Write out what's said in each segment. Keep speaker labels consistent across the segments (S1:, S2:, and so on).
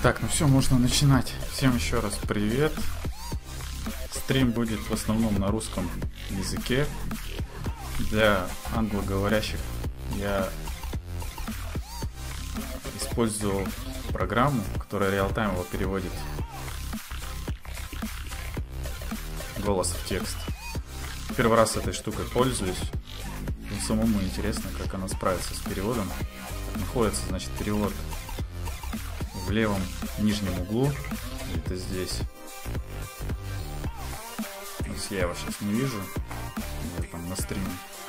S1: Так, ну все, можно начинать. Всем еще раз привет. Стрим будет в основном на русском языке. Для англоговорящих я использовал программу, которая реалтаймово переводит голос в текст. Первый раз этой штукой пользуюсь. Мне самому интересно, как она справится с переводом. Находится, значит, перевод в левом нижнем углу. Это здесь. Если я его сейчас не вижу, я там на стриме.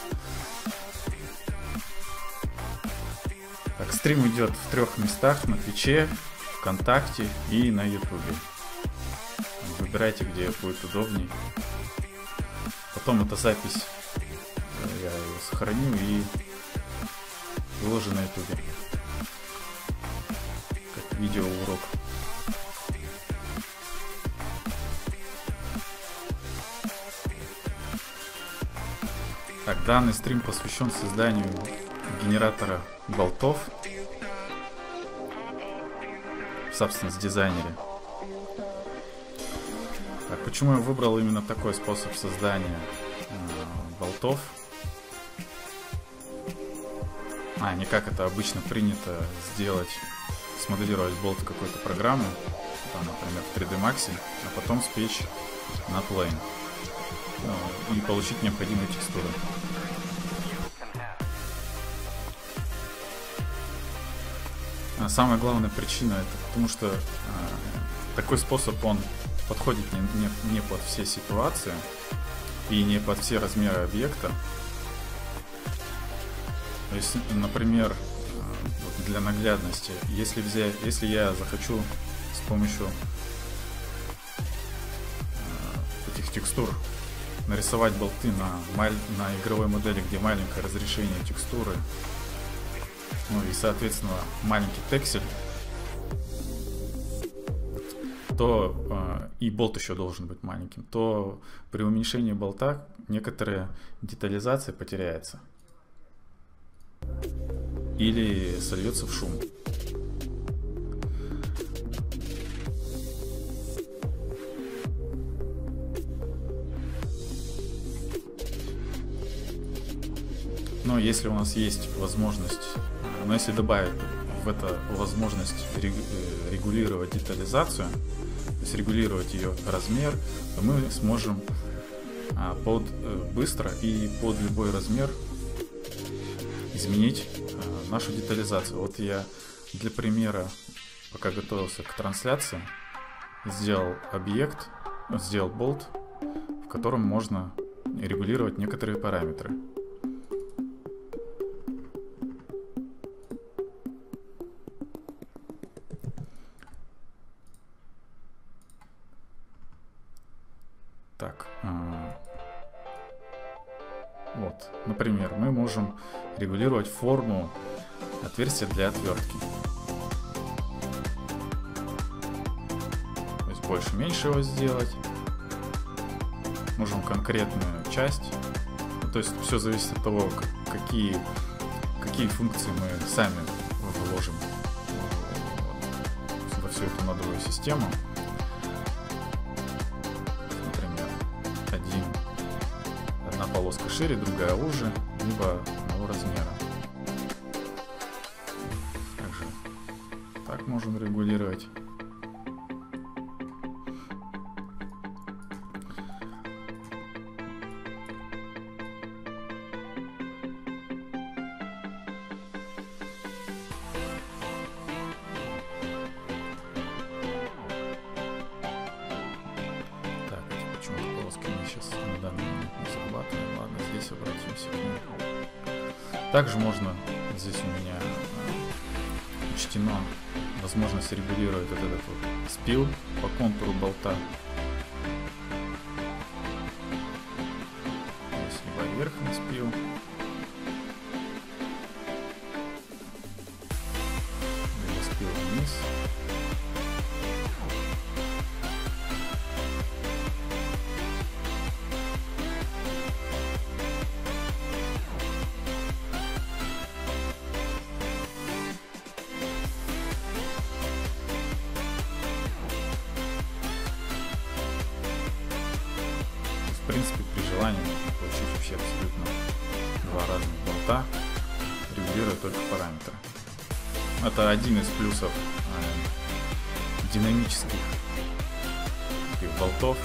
S1: Так, стрим идет в 3 местах: на Твиче, ВКонтакте и на Ютубе. Выбирайте, где будет удобней. Потом эта запись я ее сохраню и выложу на Ютубе как видеоурок. Так, данный стрим посвящен созданию генератора болтов в Substance дизайнере. Так, почему я выбрал именно такой способ создания болтов? Не как это обычно принято сделать, смоделировать болт какой-то программы, там, например, в 3D Max, а потом спечь на Plane и получить необходимые текстуры. Самая главная причина это потому, что такой способ он подходит не под все ситуации и не под все размеры объекта. То есть, например, для наглядности, если я захочу с помощью этих текстур нарисовать болты на игровой модели, где маленькое разрешение текстуры, ну и соответственно маленький тексель, то и болт еще должен быть маленьким, то при уменьшении болта некоторая детализация потеряется или сольется в шум. Но если у нас есть возможность, если добавить в это возможность регулировать детализацию, то есть регулировать ее размер, то мы сможем быстро и под любой размер изменить нашу детализацию. Вот я для примера, пока готовился к трансляции, сделал объект, сделал болт, в котором можно регулировать некоторые параметры. Так, вот, например, мы можем регулировать форму отверстия для отвертки. То есть больше-меньше его сделать. Можем конкретную часть. То есть все зависит от того, какие функции мы сами вложим во всю эту нодовую систему. Одна полоска шире, другая уже, либо одного размера. Также так можем регулировать. Также можно, здесь у меня учтена возможность регулировать вот этот вот спил по контуру болта. Здесь либо верхний спил, либо спил вниз. в принципе, при желании можно получить вообще абсолютно два разных болта, регулируя только параметры. Это один из плюсов динамических болтов.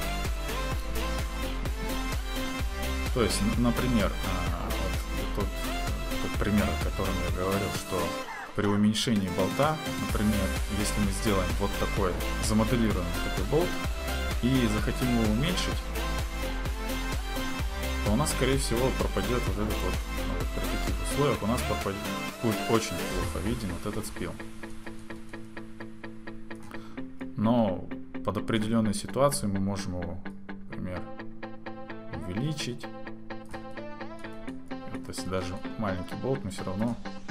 S1: То есть, например, вот тот пример, о котором я говорил, что при уменьшении болта, например, если мы сделаем вот такой, замоделируем такой болт и захотим его уменьшить, то у нас, скорее всего, пропадет вот этот вот, при таких условиях у нас будет очень плохо виден вот этот спил. Но под определенной ситуацией мы можем его, например, увеличить. То есть даже маленький болт мы все равно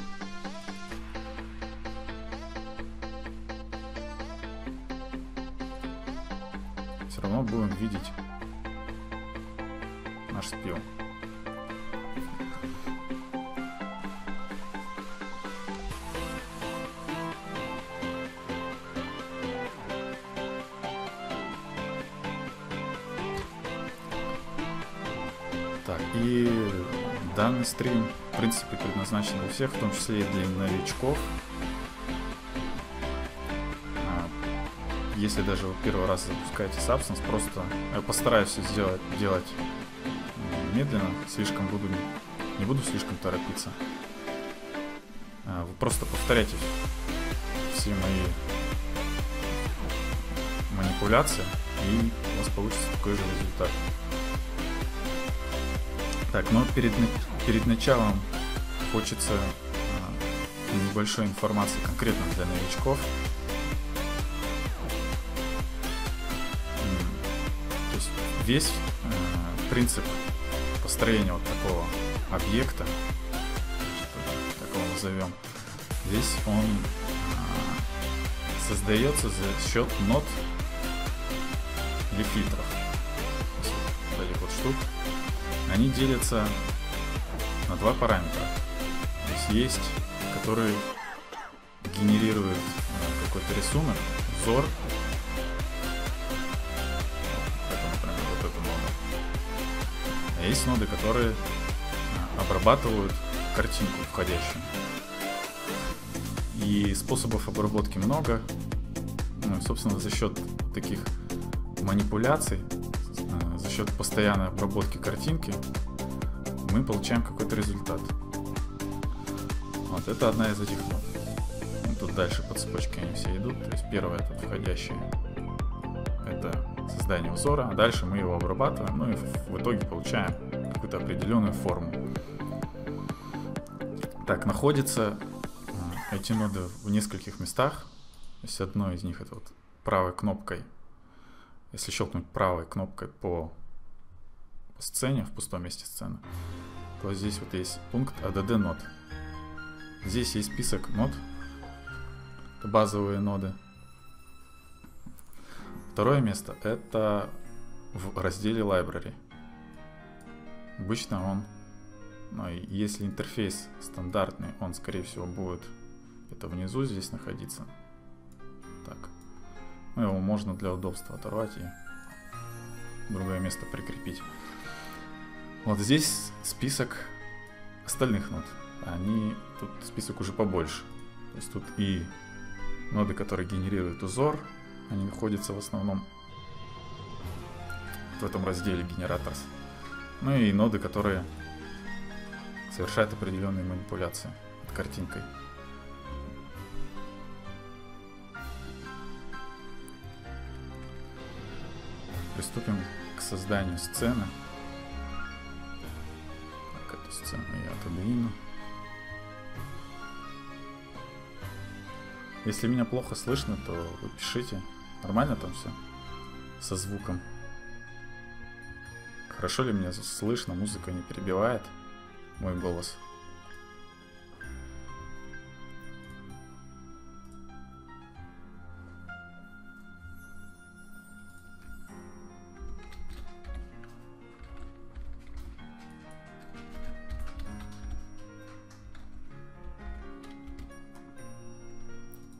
S1: будем видеть наш спил. Так, и данный стрим, в принципе, предназначен для всех, в том числе и для новичков. Если даже вы первый раз запускаете Substance, просто я постараюсь все делать медленно, не буду слишком торопиться. Вы просто повторяйте все мои манипуляции, и у вас получится такой же результат. Так, но перед началом хочется небольшой информации конкретно для новичков. То есть весь принцип построения вот такого объекта, так его назовем, здесь он создается за счет нод или фильтров. Вот этих вот штук. Они делятся на два параметра. То есть которые генерируют какой-то рисунок, узор. Это, например, вот эта нода. А есть ноды, которые обрабатывают картинку входящую. И способов обработки много. Ну, и, собственно, за счет таких манипуляций, за счет постоянной обработки картинки, мы получаем какой-то результат. Вот это одна из этих нод. Ну, тут дальше по цепочке они все идут. То есть первое, это входящее, это создание узора, а дальше мы его обрабатываем, ну и в итоге получаем какую-то определенную форму. Так, находятся эти ноды в нескольких местах. То есть одно из них это вот правой кнопкой. Если щелкнуть правой кнопкой по сцене, в пустом месте сцены, то здесь вот есть пункт ADD нод. Здесь есть список нод, это базовые ноды. Второе место это в разделе Library. Обычно он, ну, если интерфейс стандартный, он скорее всего будет это внизу здесь находиться. Так. Ну, его можно для удобства оторвать и в другое место прикрепить. Вот здесь список остальных нод. Тут список уже побольше. То есть тут и ноды, которые генерируют узор, они находятся в основном в этом разделе Generators. Ну и ноды, которые совершают определенные манипуляции с картинкой. Приступим к созданию сцены. Так, эту сцену я отодвину. Если меня плохо слышно, то вы пишите. Нормально там все со звуком? Хорошо ли меня слышно? Музыка не перебивает мой голос?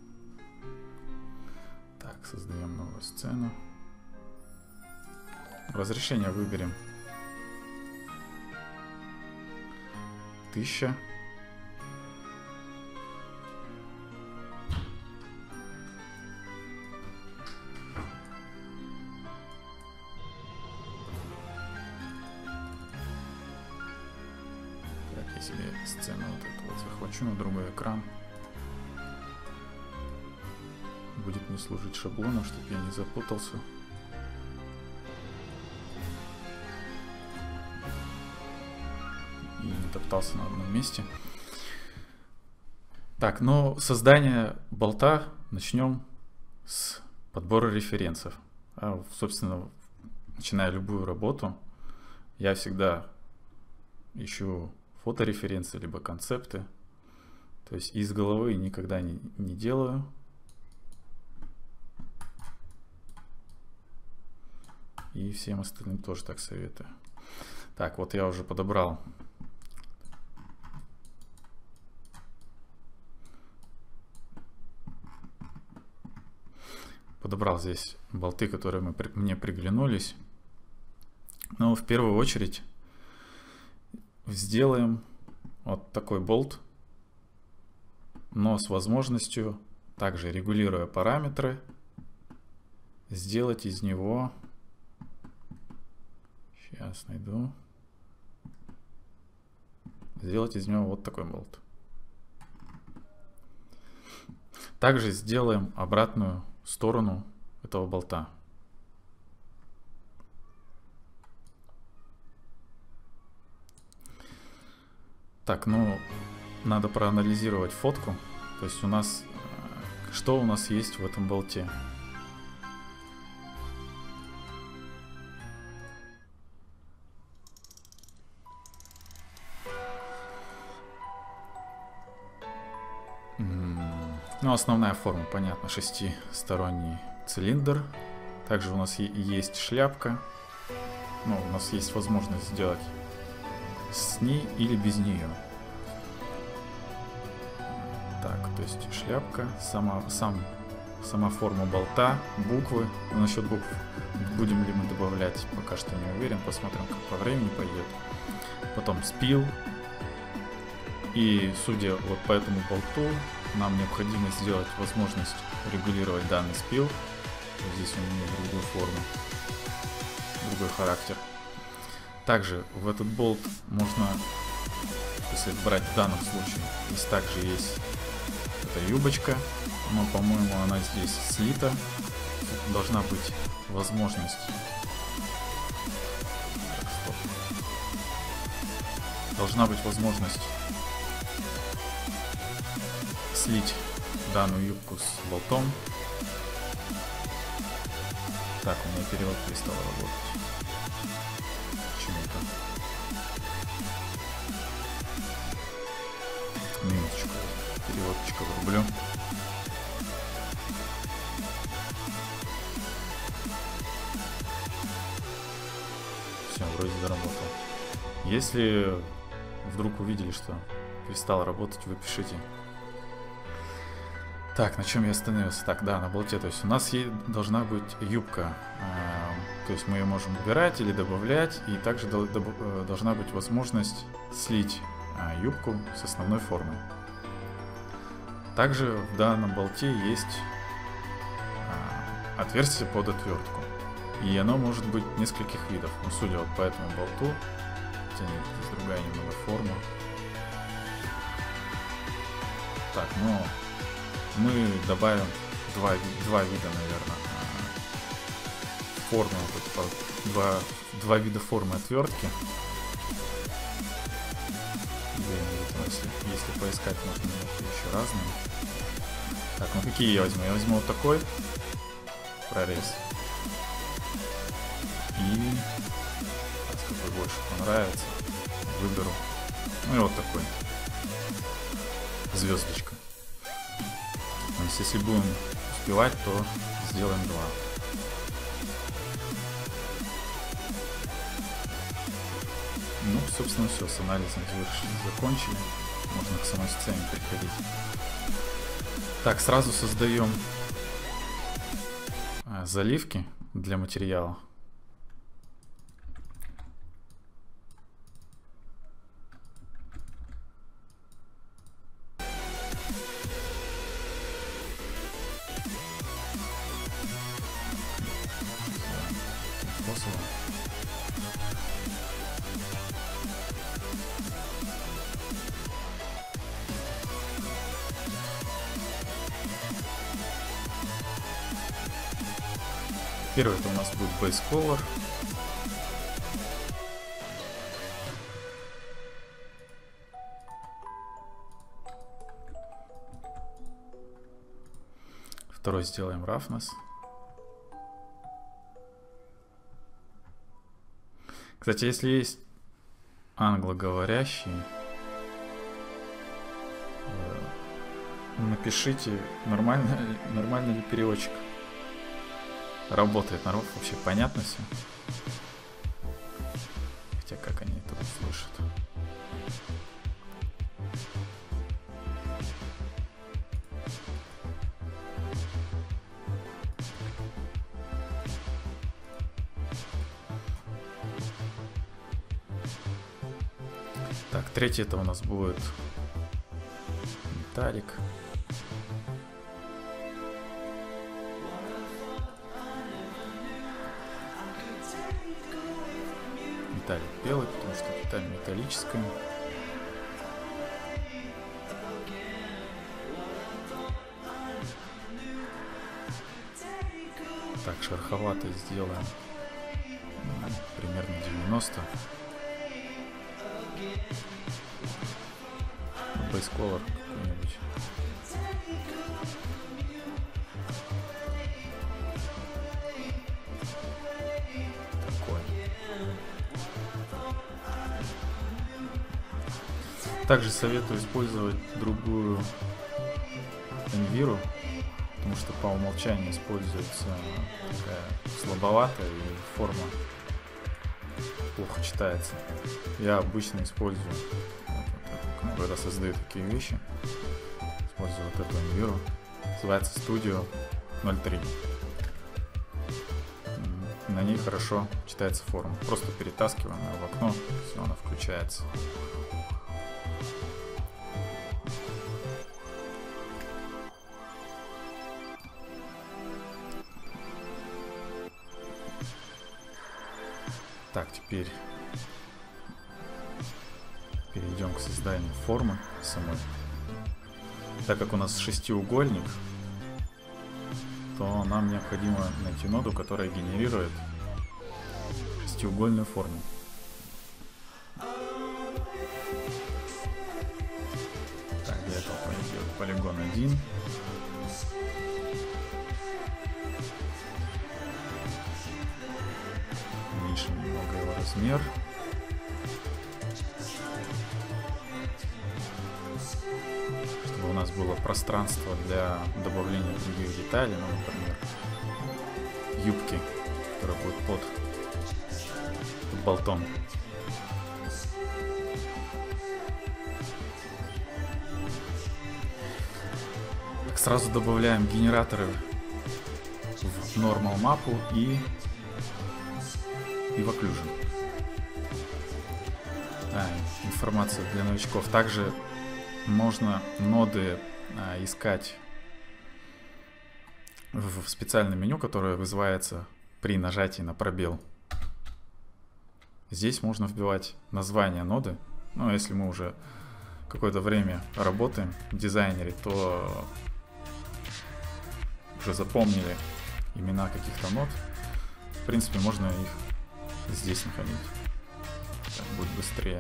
S1: Создаем новую сцену. Разрешение выберем 1000. Так, я себе сцену вот эту вот захвачу на другой экран. Будет мне служить шаблоном, чтобы я не запутался. И не топтался на одном месте. Так, но создание болта начнем с подбора референсов. Собственно, начиная любую работу, я всегда ищу фотореференсы, либо концепты. То есть из головы никогда не делаю. И всем остальным тоже так советую. Так, вот я уже подобрал здесь болты, которые мне приглянулись. Но в первую очередь сделаем вот такой болт, но с возможностью, также регулируя параметры, сделать из него, сейчас найду, сделать из него вот такой болт. Также сделаем обратную сторону этого болта. Так, ну, надо проанализировать фотку. То есть у нас, что у нас есть в этом болте. Ну, основная форма, понятно, шестисторонний цилиндр. Также у нас есть шляпка. Ну, у нас есть возможность сделать с ней или без нее. Так, то есть шляпка, сама форма болта, буквы. Но насчет букв, будем ли мы добавлять, пока что не уверен. Посмотрим, как по времени пойдет. Потом спил. И судя вот по этому болту, нам необходимо сделать возможность регулировать данный спил. Здесь он имеет другую форму, другой характер. Также в этот болт можно, если брать в данном случае, здесь также есть эта юбочка, но, по-моему, она здесь слита. Должна быть возможность. Должна быть возможность слить данную юбку с болтом. Так, у меня перевод перестал работать. Почему-то. Минуточку. Переводчика врублю. Все, вроде заработал. Если вдруг увидели, что перестал работать, вы пишите. Так, на чем я остановился? Так, да, на болте. То есть у нас должна быть юбка. То есть мы ее можем убирать или добавлять. И также должна быть возможность слить юбку с основной формой. Также в данном болте есть отверстие под отвертку. И оно может быть нескольких видов. Но судя вот по этому болту, здесь другая немного форма. Так, ну... Мы добавим два вида, наверное, формы, два вида формы отвертки. Если поискать, можно найти еще разные. Так, ну какие я возьму? Я возьму вот такой прорез. И какой больше понравится, выберу. Ну и вот такой. Звездочка. То есть, если будем успевать, то сделаем 2. Ну, собственно, все, с анализом закончили. Можно к самой сцене переходить. Так, сразу создаем заливки для материала. способом. Первый это у нас будет Base Color. Второй сделаем Roughness. Кстати, если есть англоговорящие, напишите, нормально ли переводчик работает, народ, вообще понятно все. Хотя как они это услышат? Так, третий это у нас будет металлик. Металлик белый, потому что деталь металлическая. Так, шероховатый сделаем примерно 90. Base Color какой-нибудь. Такой. Также советую использовать другую Enviro, потому что по умолчанию используется такая слабоватая и форма плохо читается. Я обычно использую, когда создаю такие вещи, использую вот эту Enviro. Называется Studio 03. На ней хорошо читается форма. Просто перетаскиваем ее в окно, все, она включается. Так, теперь перейдем к созданию формы самой. Так как у нас шестиугольник, то нам необходимо найти ноду, которая генерирует шестиугольную форму. Так, для этого пойдет полигон 1. Уменьшим немного его размер. Чтобы у нас было пространство для добавления других деталей, ну, например, юбки, которая будет под болтом. Так, сразу добавляем генераторы в Normal мапу и в Occlusion. Информация для новичков. Также можно ноды искать в специальном меню, которое вызывается при нажатии на пробел. Здесь можно вбивать название ноды. Ну, если мы уже какое-то время работаем в дизайнере, то уже запомнили имена каких-то нод. В принципе, можно их здесь находить. Так будет быстрее.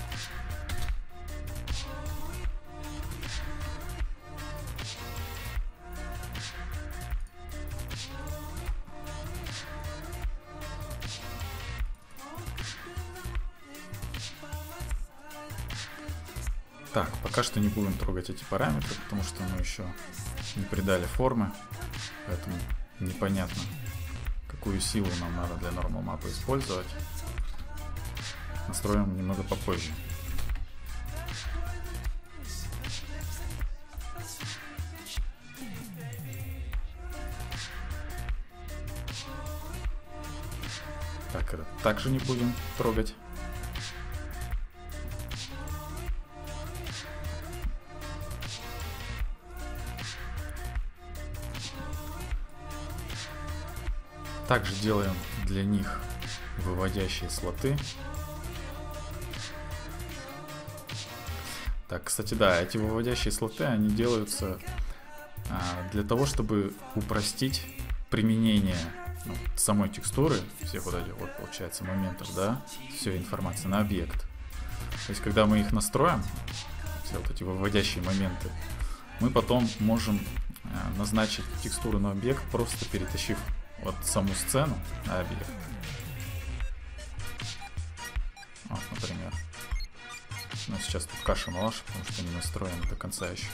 S1: Так, пока что не будем трогать эти параметры, потому что мы еще не придали формы, поэтому непонятно, какую силу нам надо для Normal мапы использовать. Настроим немного попозже. Так, это также не будем трогать. Также делаем для них выводящие слоты. Так, кстати, да, эти выводящие слоты, они делаются для того, чтобы упростить применение самой текстуры, всех вот этих вот, получается, моментов, да, все информации на объект. То есть, когда мы их настроим, все вот эти выводящие моменты, мы потом можем назначить текстуру на объект, просто перетащив вот саму сцену на объект. Вот, например. Но сейчас тут каша малаша, потому что не настроено до конца еще.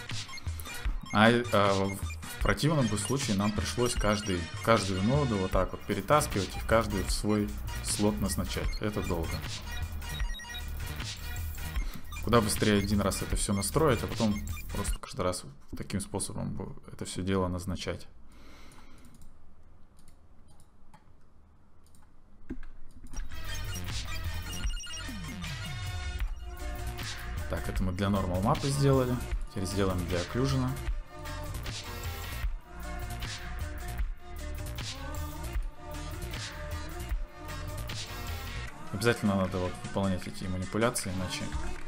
S1: В противном бы случае нам пришлось каждую ноду вот так вот перетаскивать и в каждую в свой слот назначать. Это долго. Куда быстрее один раз это все настроить, а потом просто каждый раз таким способом это все дело назначать. Так, это мы для Normal Map сделали. Теперь сделаем для Occlusion. Обязательно надо вот выполнять эти манипуляции, иначе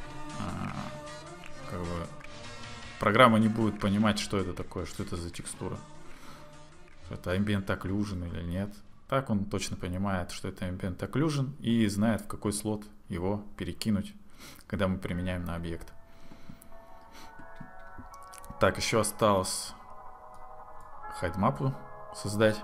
S1: как бы программа не будет понимать, что это такое, что это за текстура. Это Ambient Occlusion или нет. Так он точно понимает, что это Ambient Occlusion и знает, в какой слот его перекинуть, когда мы применяем на объект. Так, еще осталось хайдмапу создать.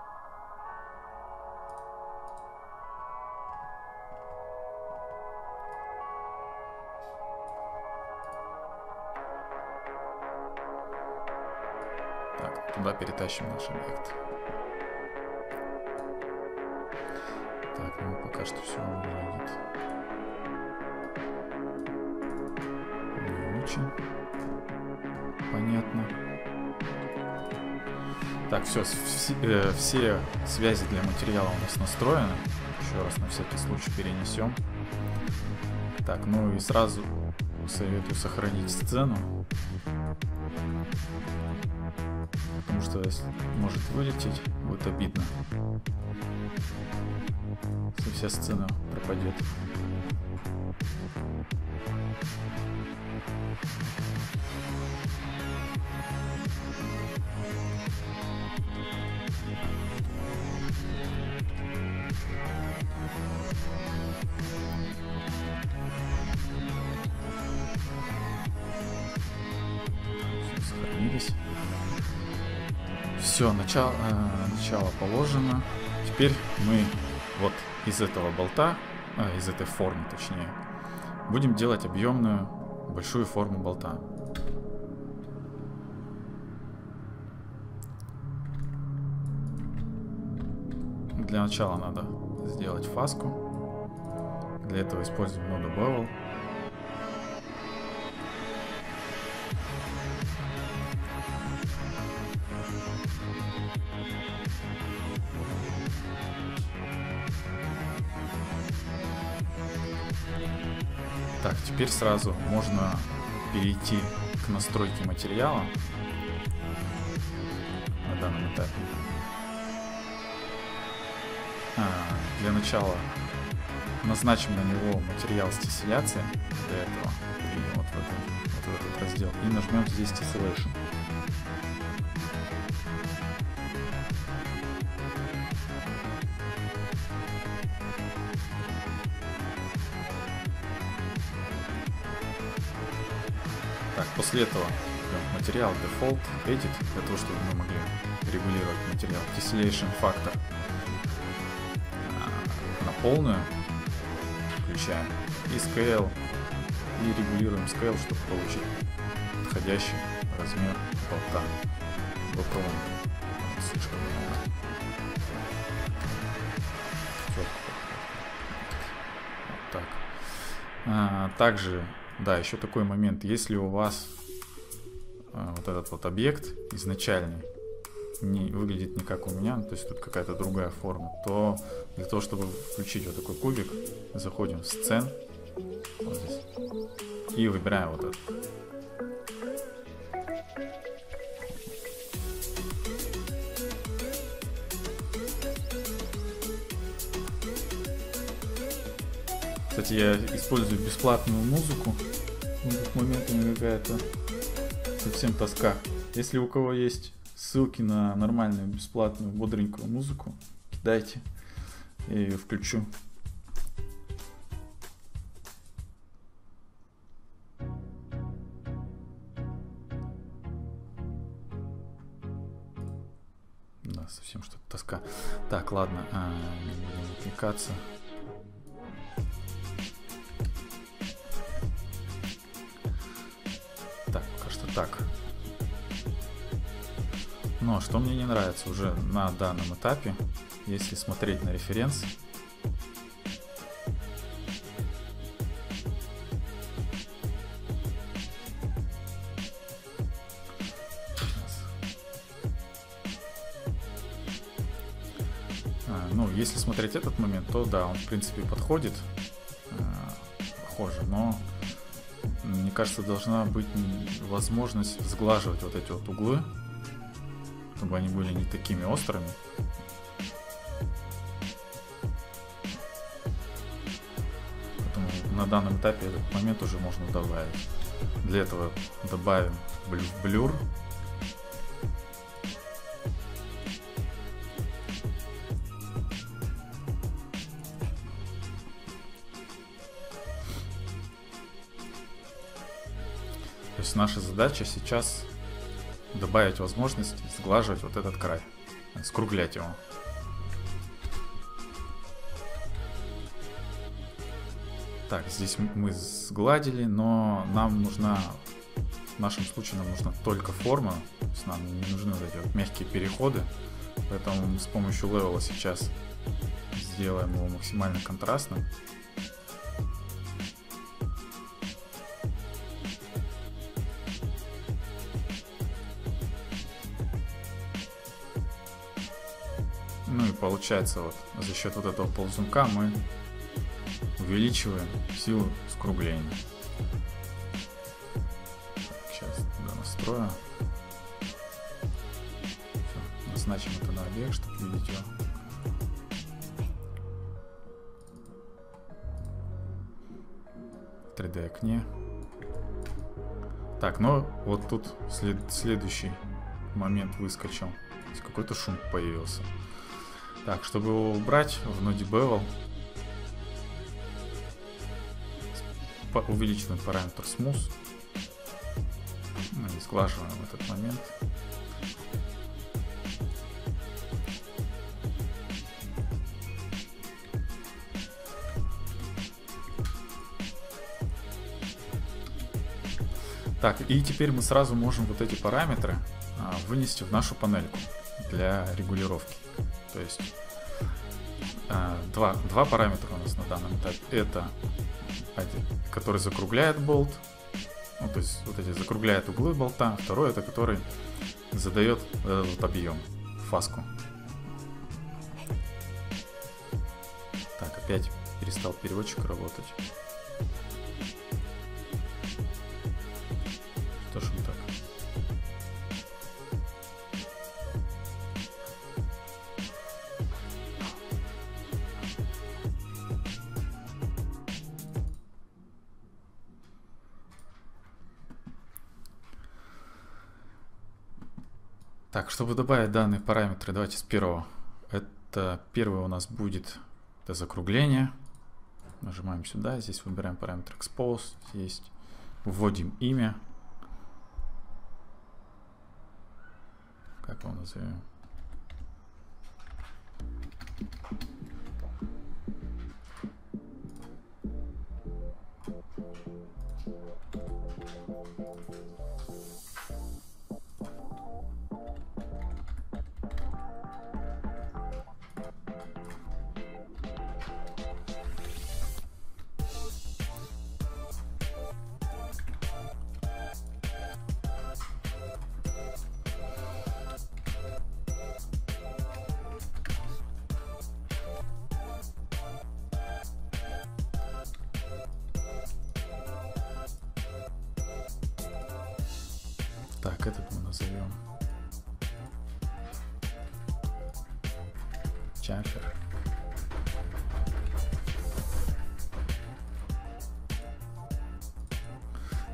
S1: Так, туда перетащим наш объект. Так, ну пока что все выглядит не очень понятно. Так, все связи для материала у нас настроены. Еще раз на всякий случай перенесем. Так, ну и сразу советую сохранить сцену, потому что может вылететь, будет обидно, если вся сцена пропадет. Сохранились. Все, начало положено. Теперь мы вот из этого болта, из этой формы точнее, будем делать объемную большую форму болта. Для начала надо сделать фаску. Для этого используем ноду Bevel. Так, теперь сразу можно перейти к настройке материала на данном этапе. Для начала назначим на него материал с тесселяцией для этого, и вот в этот раздел, и нажмем здесь Tessellation. Так, после этого материал Default Edit, для того, чтобы мы могли регулировать материал. Tessellation фактор на полную включаем. И Scale. И регулируем Scale, чтобы получить подходящий размер болта. Болтового. Слишком много. Вот так. Также, да, еще такой момент. Если у вас вот этот вот объект изначальный не выглядит не как у меня, то есть тут какая-то другая форма, то для того, чтобы включить вот такой кубик, заходим в сцен вот здесь, и выбираем вот этот. Кстати, я использую бесплатную музыку. Моментами какая-то совсем тоска. Если у кого есть ссылки на нормальную, бесплатную, бодренькую музыку, кидайте, я ее включу. Да, совсем что-то тоска. Так, ладно, не будем отвлекаться. Так, пока что так. Но что мне не нравится уже на данном этапе, если смотреть на референс, ну, если смотреть этот момент, то да, он в принципе подходит, похоже, но мне кажется, должна быть возможность сглаживать вот эти вот углы, чтобы они были не такими острыми. Поэтому на данном этапе этот момент уже можно добавить. Для этого добавим блюр. То есть наша задача сейчас добавить возможность сглаживать вот этот край, скруглять его. Так, здесь мы сгладили, но нам нужна, в нашем случае нам нужна только форма, то есть нам не нужны вот эти вот мягкие переходы, поэтому мы с помощью левела сейчас сделаем его максимально контрастным. Ну и получается вот за счет вот этого ползунка мы увеличиваем силу скругления. Так, сейчас до настроя. Все, назначим это на объект, чтобы видеть его. В 3D окне. Так, ну вот тут следующий момент выскочил. Здесь какой-то шум появился. Так, чтобы его убрать, в ноде Bevel увеличиваем параметр Smooth. И сглаживаем этот момент. Так, и теперь мы сразу можем вот эти параметры вынести в нашу панельку для регулировки. То есть два параметра у нас на данном этапе. Это один, который закругляет болт, ну, то есть вот эти закругляет углы болта. Второй это который задает этот объем, фаску. Так, опять перестал переводчик работать. Что ж он так? Так, чтобы добавить данные параметры, давайте с первого. Это первый у нас будет это закругление. Нажимаем сюда, здесь выбираем параметр Expose, здесь вводим имя. Как его назовем? Так, этот мы назовем Chamfer.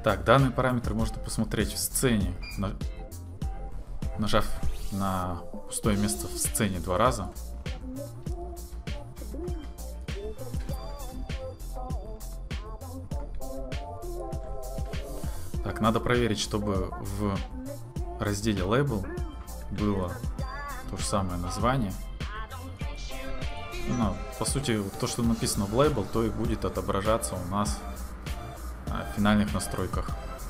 S1: Так, данные параметры можно посмотреть в сцене, нажав на пустое место в сцене 2 раза. Так, надо проверить, чтобы в разделе Label было то же самое название. Ну, по сути, то, что написано в Label, то и будет отображаться у нас в финальных настройках.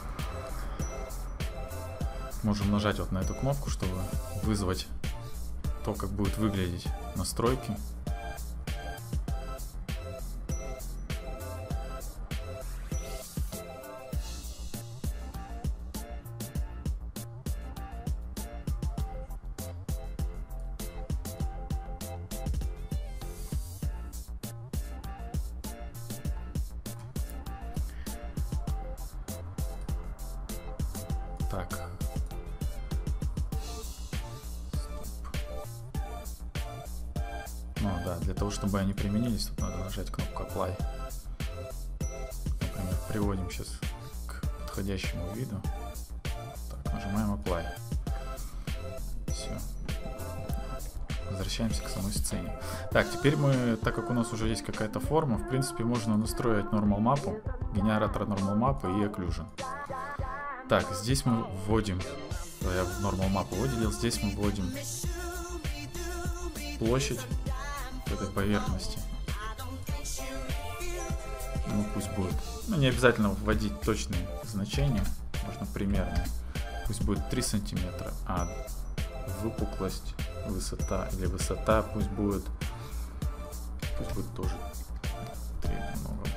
S1: Можем нажать вот на эту кнопку, чтобы вызвать то, как будет выглядеть настройки. Так. Ну да, для того, чтобы они применились, тут надо нажать кнопку Apply. Например, приводим сейчас к подходящему виду. Так, нажимаем Apply. Все. Возвращаемся к самой сцене. Так, теперь мы, так как у нас уже есть какая-то форма, в принципе, можно настроить Normal Map, генератор Normal Map и Occlusion. Так, здесь мы вводим, я в Normal Map выделил, здесь мы вводим площадь этой поверхности. Ну, пусть будет. Ну, не обязательно вводить точные значения, можно примерно. Пусть будет 3 сантиметра, а выпуклость, высота или высота пусть будет тоже 3, много будет.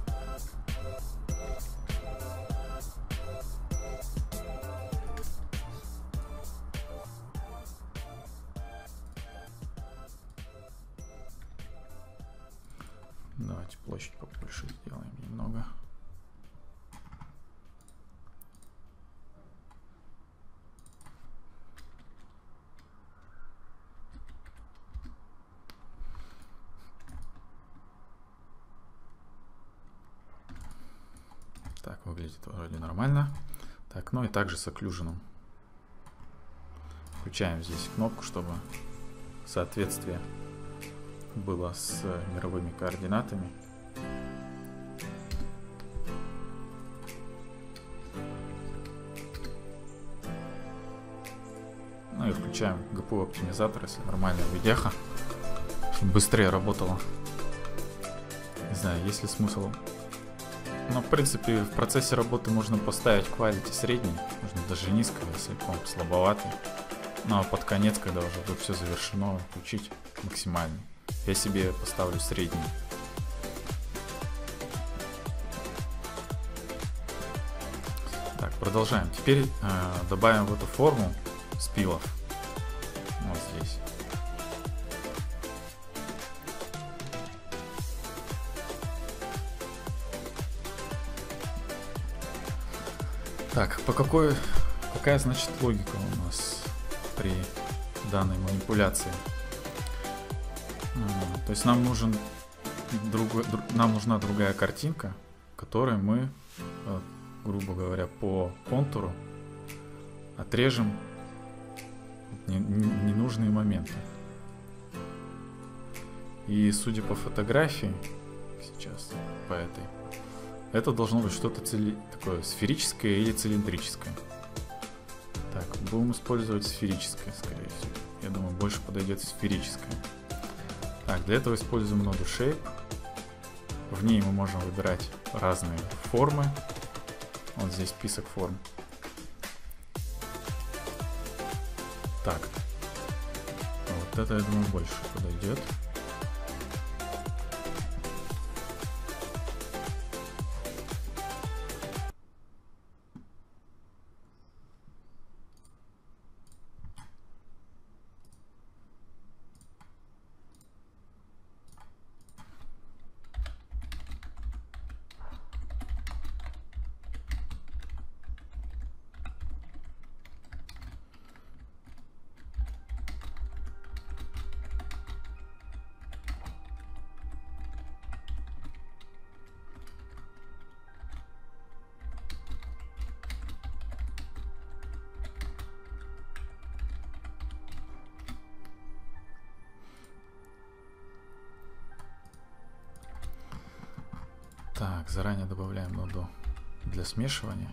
S1: Давайте площадь побольше сделаем немного. Так, выглядит вроде нормально. Так, ну и также с Occlusion. Включаем здесь кнопку, чтобы соответствие было с мировыми координатами. Ну и включаем GPU оптимизатор, если нормальная видеха, чтобы быстрее работала. Не знаю, есть ли смысл. Но в принципе в процессе работы можно поставить quality средний, можно даже низкое, если комп слабоватый. Ну а под конец, когда уже будет все завершено, включить максимальный. Я себе поставлю средний. Так, продолжаем. Теперь добавим в эту форму спилов. Вот здесь. Так, какая значит логика у нас при данной манипуляции? То есть нам нужна другая картинка, в которой мы, грубо говоря, по контуру отрежем ненужные моменты. И судя по фотографии, сейчас по этой, это должно быть что-то такое сферическое или цилиндрическое. Так, будем использовать сферическое, скорее всего. Я думаю, больше подойдет сферическое. Так, для этого используем ноду Shape. В ней мы можем выбирать разные формы. Вот здесь список форм. Так, вот это, я думаю, больше подойдет. Так, заранее добавляем ноду для смешивания.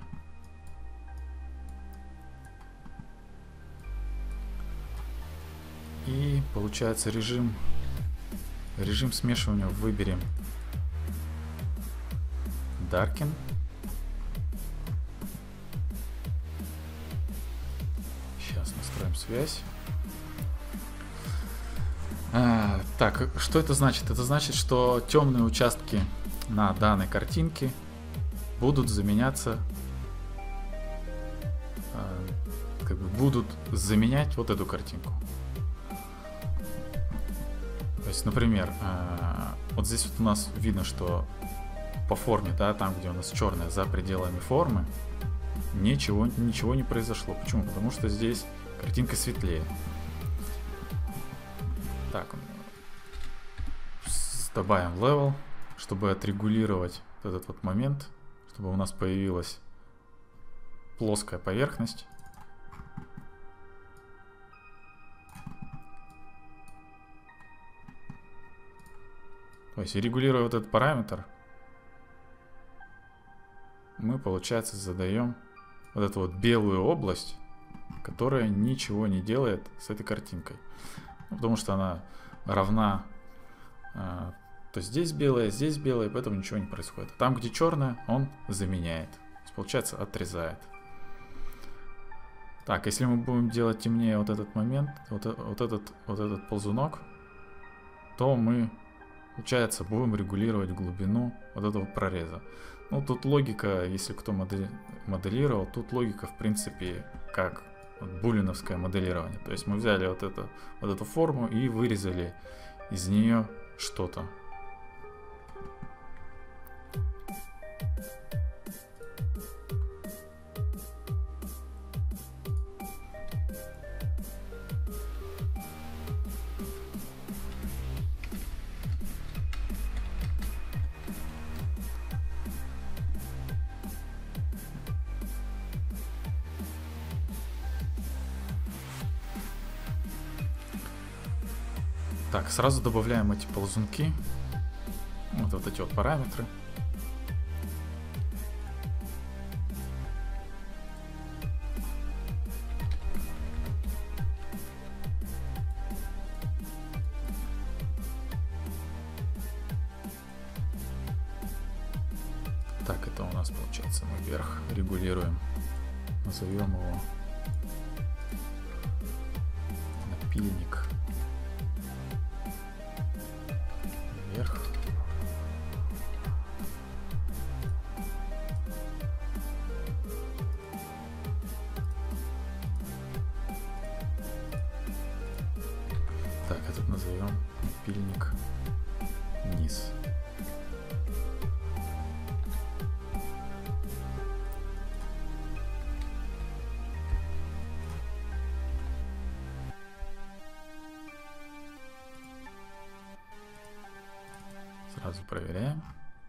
S1: И получается режим смешивания выберем Darken. Сейчас настроим связь. Так, что это значит? Это значит, что темные участки на данной картинке будут заменяться, будут заменять вот эту картинку. То есть, например, вот здесь вот у нас видно, что по форме, да, там, где у нас черное, за пределами формы, ничего не произошло. Почему? Потому что здесь картинка светлее. Так, добавим level, чтобы отрегулировать вот этот вот момент, чтобы у нас появилась плоская поверхность. То есть, регулируя вот этот параметр, мы, получается, задаем вот эту вот белую область, которая ничего не делает с этой картинкой. Потому что она равна, то здесь белая, поэтому ничего не происходит. Там, где черное, он заменяет. То есть, получается, отрезает. Так, если мы будем делать темнее вот этот момент, вот этот ползунок, то мы, получается, будем регулировать глубину вот этого прореза. Ну, тут логика, если кто моделировал, тут логика, в принципе, как булиновское моделирование. То есть мы взяли вот эту форму и вырезали из нее что-то. Так, сразу добавляем эти ползунки, вот эти вот параметры. Так, это у нас получается мы вверх регулируем, назовем его напильник. Вверх. Так, этот назовем напильник низ. Сразу проверяем.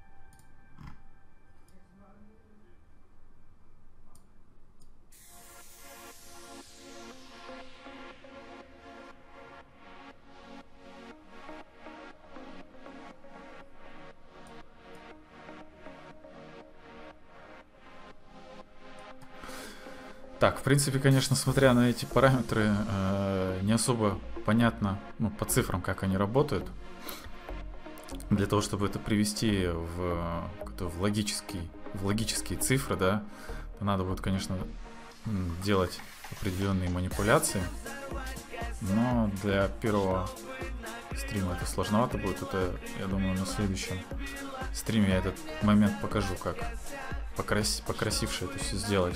S1: Так, в принципе, конечно, смотря на эти параметры, не особо понятно, ну, по цифрам, как они работают. Для того, чтобы это привести в логические цифры, да, то надо будет, конечно, делать определенные манипуляции. Но для первого стрима это сложновато будет. Это, я думаю, на следующем стриме я этот момент покажу, как покрасивше это все сделать.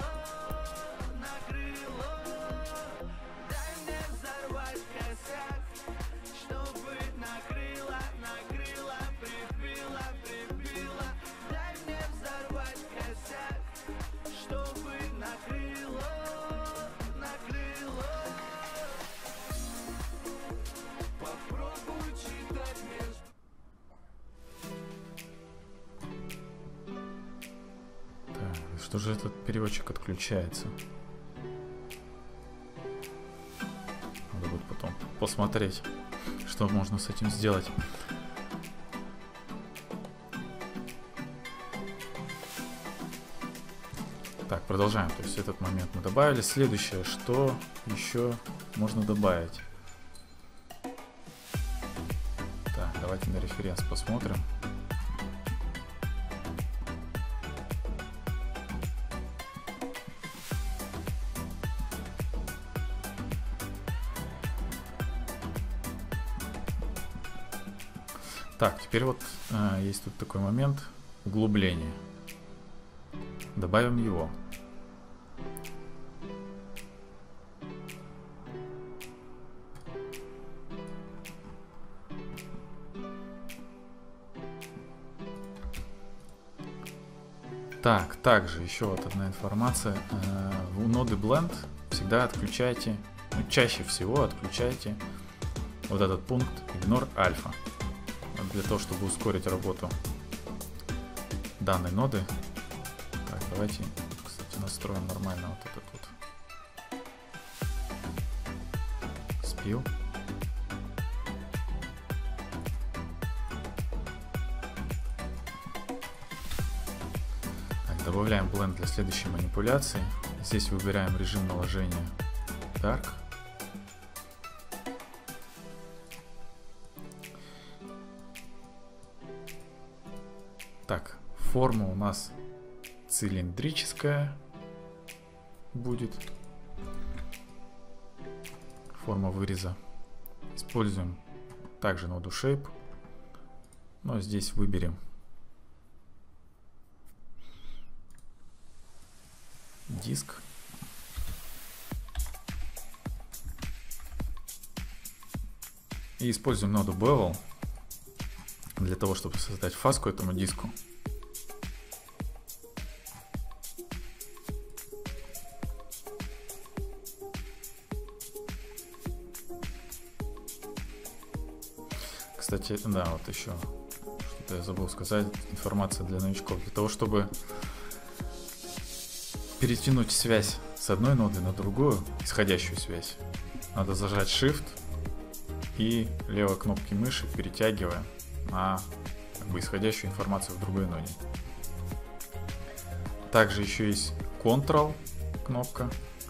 S1: Что же этот переводчик отключается? Надо будет потом посмотреть, что можно с этим сделать. продолжаем. То есть этот момент мы добавили. Следующее, что еще можно добавить. Так, давайте на референс посмотрим. Так, теперь вот есть тут такой момент углубления. Добавим его. Так, также еще вот одна информация. У ноды Blend всегда отключайте, ну, чаще всего отключайте вот этот пункт Ignore Alpha. Для того, чтобы ускорить работу данной ноды. Так, давайте, кстати, настроим нормально вот этот вот спил. Так, добавляем Blend для следующей манипуляции. Здесь выбираем режим наложения Dark. Так, форма у нас цилиндрическая будет. Форма выреза. Используем также ноду Shape. Но здесь выберем диск. И используем ноду Bevel для того, чтобы создать фаску этому диску. Кстати, да, вот еще что-то я забыл сказать, информация для новичков. Для того, чтобы перетянуть связь с одной ноды на другую, исходящую связь, надо зажать Shift и левой кнопкой мыши перетягиваем на исходящую информацию в другой ноде. Также еще есть Ctrl кнопка.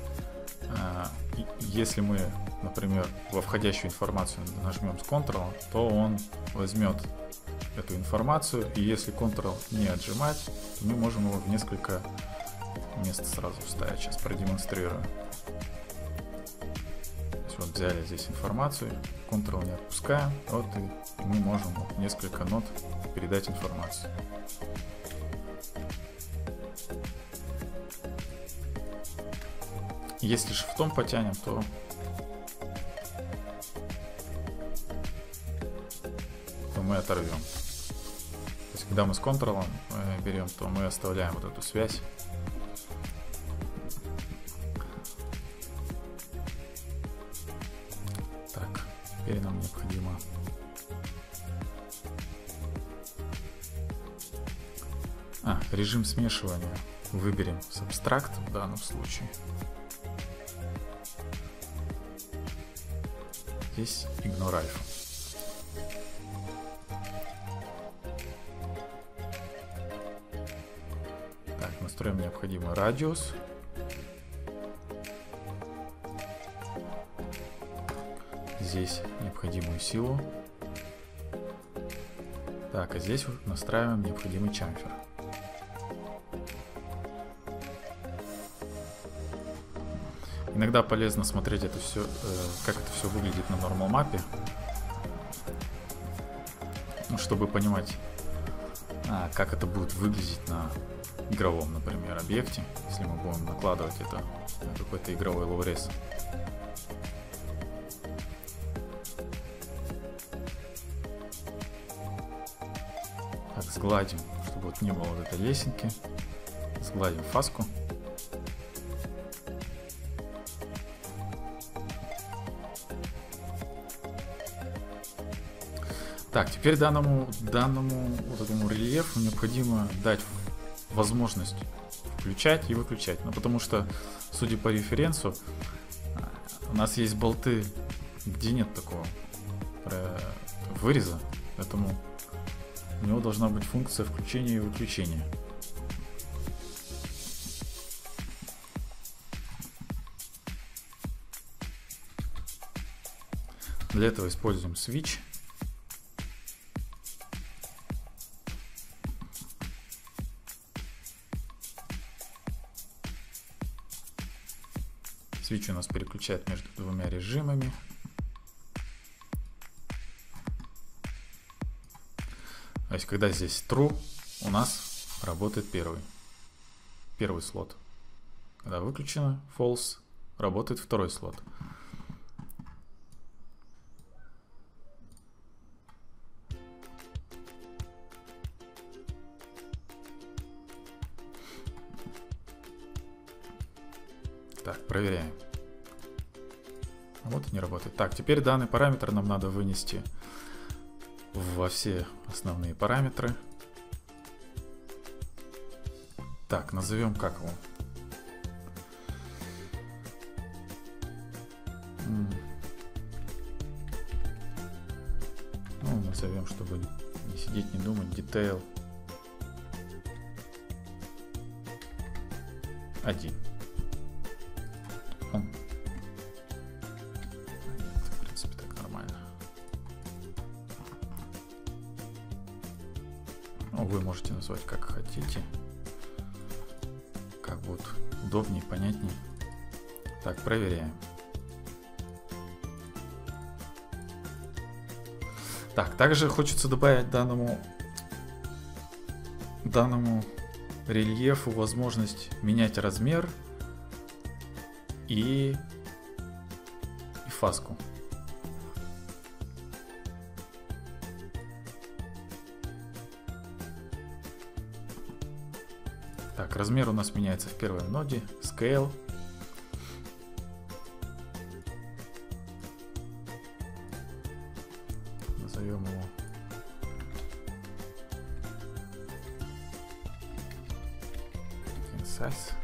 S1: Если мы, например, во входящую информацию нажмем с Ctrl, то он возьмет эту информацию, и если Ctrl не отжимать, то мы можем его в несколько мест сразу вставить. Сейчас продемонстрирую. Вот взяли здесь информацию, Ctrl не отпускаем, вот и мы можем вот несколько нод передать информацию. Если шифтом потянем, то мы оторвем. То есть, когда мы с Ctrl берем, то мы оставляем вот эту связь. Теперь нам необходимо режим смешивания выберем Subtract в данном случае. Здесь Ignore Alpha. Так, настроим необходимый радиус. Здесь необходимую силу. Так, а здесь настраиваем необходимый чамфер. Иногда полезно смотреть это все, как это все выглядит на Normal Map, чтобы понимать, как это будет выглядеть на игровом, например, объекте, если мы будем накладывать это на какой-то игровой low-res. Так, сгладим, чтобы вот не было вот этой лесенки. Сгладим фаску. Так, теперь данному вот этому рельефу необходимо дать возможность включать и выключать. Ну, потому что, судя по референсу, у нас есть болты, где нет такого выреза, поэтому у него должна быть функция включения и выключения. Для этого используем switch. Switch у нас переключает между двумя режимами. То есть, когда здесь true, у нас работает первый слот. Когда выключено false, работает второй слот. Так, проверяем. Вот и не работает. Так, теперь данный параметр нам надо вынести во все основные параметры. Так, назовем как его? Ну, назовем, чтобы не сидеть, не думать, detail 1. В принципе, так нормально. Ну, вы можете назвать как хотите. Как будет удобнее, понятнее. Так, проверяем. Так, также хочется добавить данному рельефу возможность менять размер и фаску. Так, размер у нас меняется в первой ноде. Scale. Назовем его size.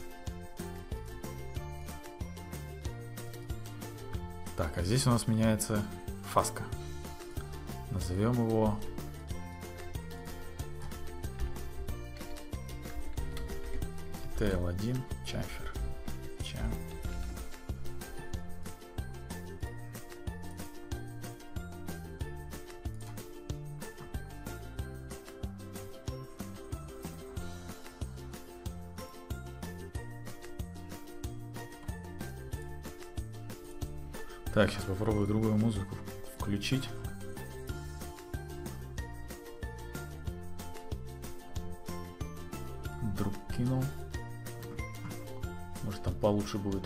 S1: Так, а здесь у нас меняется фаска. Назовем его detail1 chamfer. Так, сейчас попробую другую музыку включить. Друг кинул. Может, там получше будет.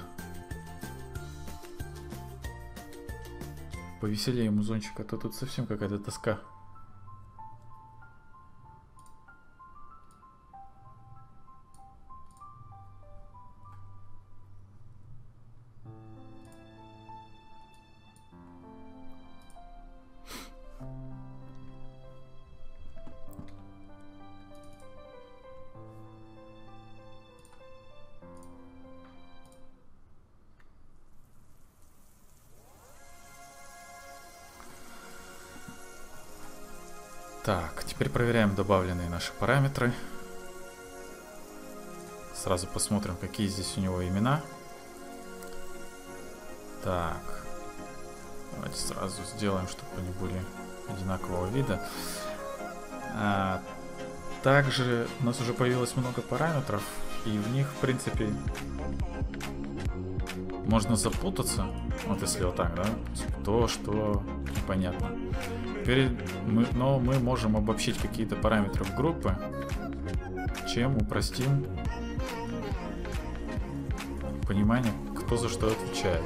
S1: Повеселее музончик, а то тут совсем какая-то тоска. Так, теперь проверяем добавленные наши параметры. Сразу посмотрим, какие здесь у него имена. Так, давайте сразу сделаем, чтобы они были одинакового вида. Также у нас уже появилось много параметров, и в них, в принципе, можно запутаться. Вот если вот так, да? То, что непонятно. Но мы можем обобщить какие-то параметры в группы, чем упростим понимание, кто за что отвечает.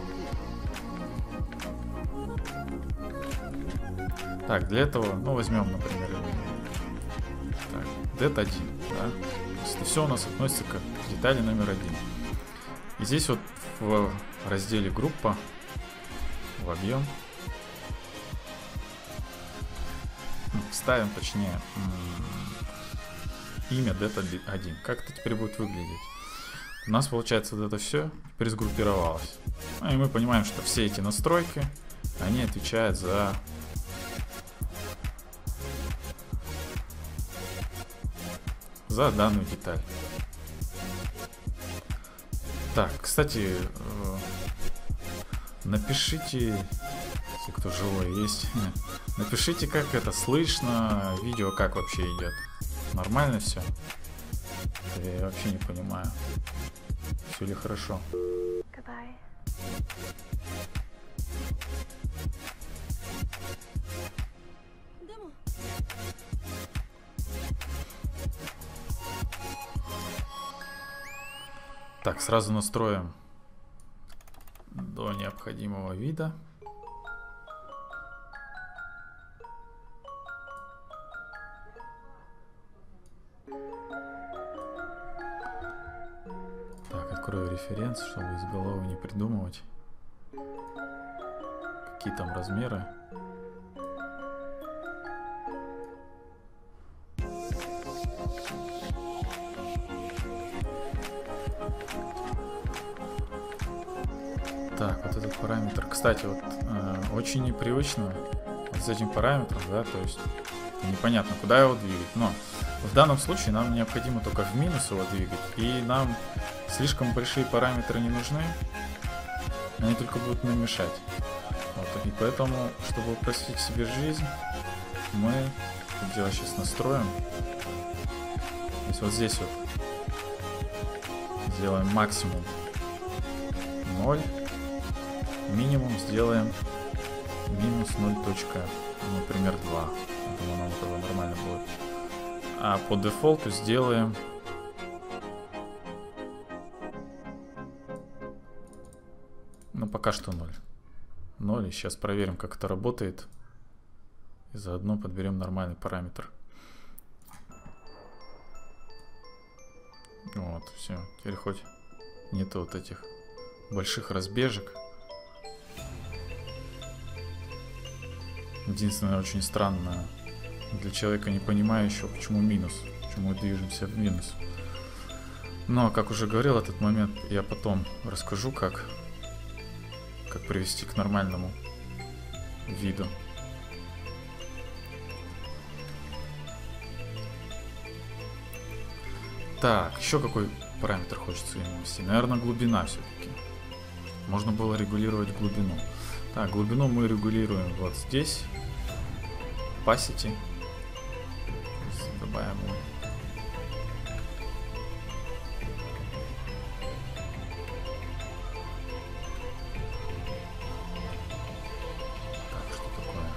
S1: Так, для этого, ну, возьмем, например, так, det1, да? Это все у нас относится к детали номер 1. И здесь вот в разделе группа, в объем, ставим, точнее, имя det1. Как это теперь будет выглядеть? У нас, получается, вот это все теперь сгруппировалось. Ну, и мы понимаем, что все эти настройки, они отвечают за данную деталь. Так, кстати, напишите если кто живой есть. Напишите, как это слышно, видео как вообще идет. Нормально все? Я вообще не понимаю. Все ли хорошо? Так, сразу настроим до необходимого вида. Так, открою референс, чтобы из головы не придумывать, какие там размеры. Так, вот этот параметр. Кстати, вот очень непривычно вот с этим параметром, да, то есть непонятно, куда его двигать. Но в данном случае нам необходимо только в минус его двигать, и нам слишком большие параметры не нужны, они только будут нам мешать. Вот, и поэтому, чтобы упростить себе жизнь, мы это дело сейчас настроим. То есть вот здесь вот сделаем максимум 0. Минимум сделаем минус 0, например, 2. Думаю, нам этого нормально будет. А по дефолту сделаем пока что 0. 0. И сейчас проверим, как это работает. И заодно подберем нормальный параметр. Вот, все. Теперь хоть нету вот этих больших разбежек. Единственное, очень странно для человека, не понимающего, почему минус, почему мы движемся в минус. Но, как уже говорил, этот момент я потом расскажу, как привести к нормальному виду. Так, еще какой параметр хочется ввести? Наверное, глубина все-таки. Можно было регулировать глубину. Так, глубину мы регулируем вот здесь. Opacity. Добавим его. Так, что такое?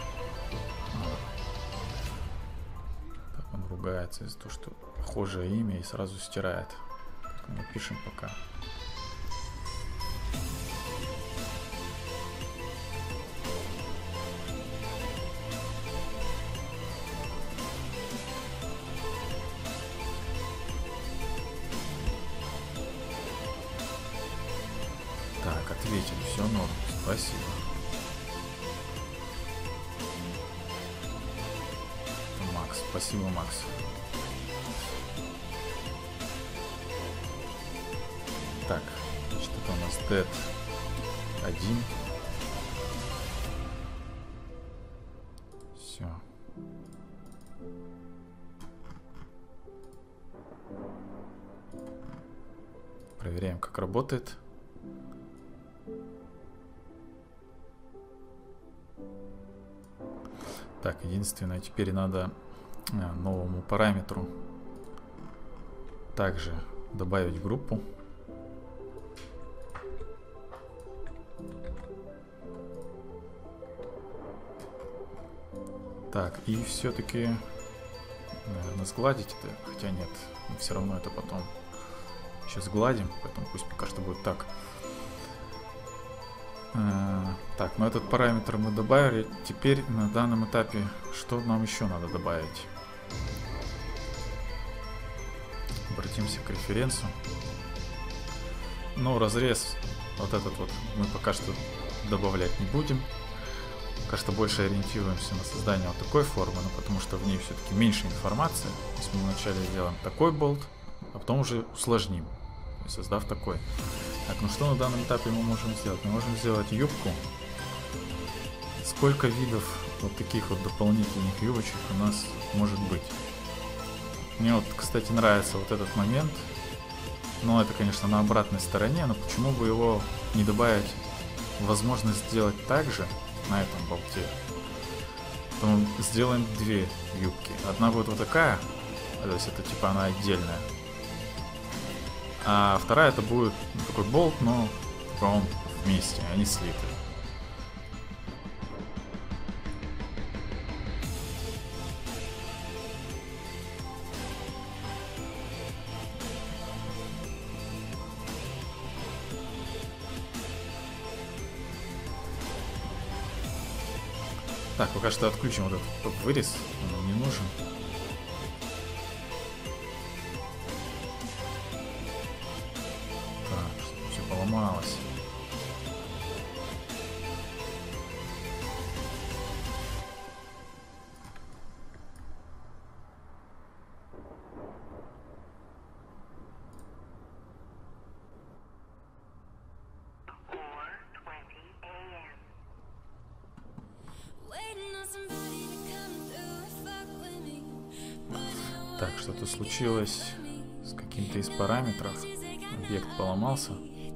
S1: Так, он ругается из-за того, что похожее имя и сразу стирает. Напишем пока. Так, ответили, все норм, спасибо. Макс, спасибо, Макс. Так, что-то у нас dead 1. Все. Проверяем, как работает. Так, единственное, теперь надо новому параметру также добавить группу. Так, и все-таки, наверное, сгладить это, хотя нет, мы все равно это потом сейчас сгладим, поэтому пусть пока что будет так. Так, ну этот параметр мы добавили. Теперь на данном этапе что нам еще надо добавить? Обратимся к референсу. Ну, разрез вот этот вот мы пока что добавлять не будем. Пока что больше ориентируемся на создание вот такой формы, но потому что в ней все-таки меньше информации. То есть мы вначале сделаем такой болт, а потом уже усложним, создав такой. Так, ну что на данном этапе мы можем сделать? Мы можем сделать юбку. Сколько видов вот таких вот дополнительных юбочек у нас может быть? Мне вот, кстати, нравится вот этот момент. Но это, конечно, на обратной стороне. Но почему бы его не добавить возможность сделать так же, на этом болте. Потом сделаем две юбки. Одна будет вот такая, то есть это типа она отдельная. А вторая это будет такой болт, но типа он вместе, они слиты. Так, пока что отключим вот этот топ-вырез, он нам не нужен. Так, чтобы все поломалось. Так, что-то случилось с каким-то из параметров. Объект поломался.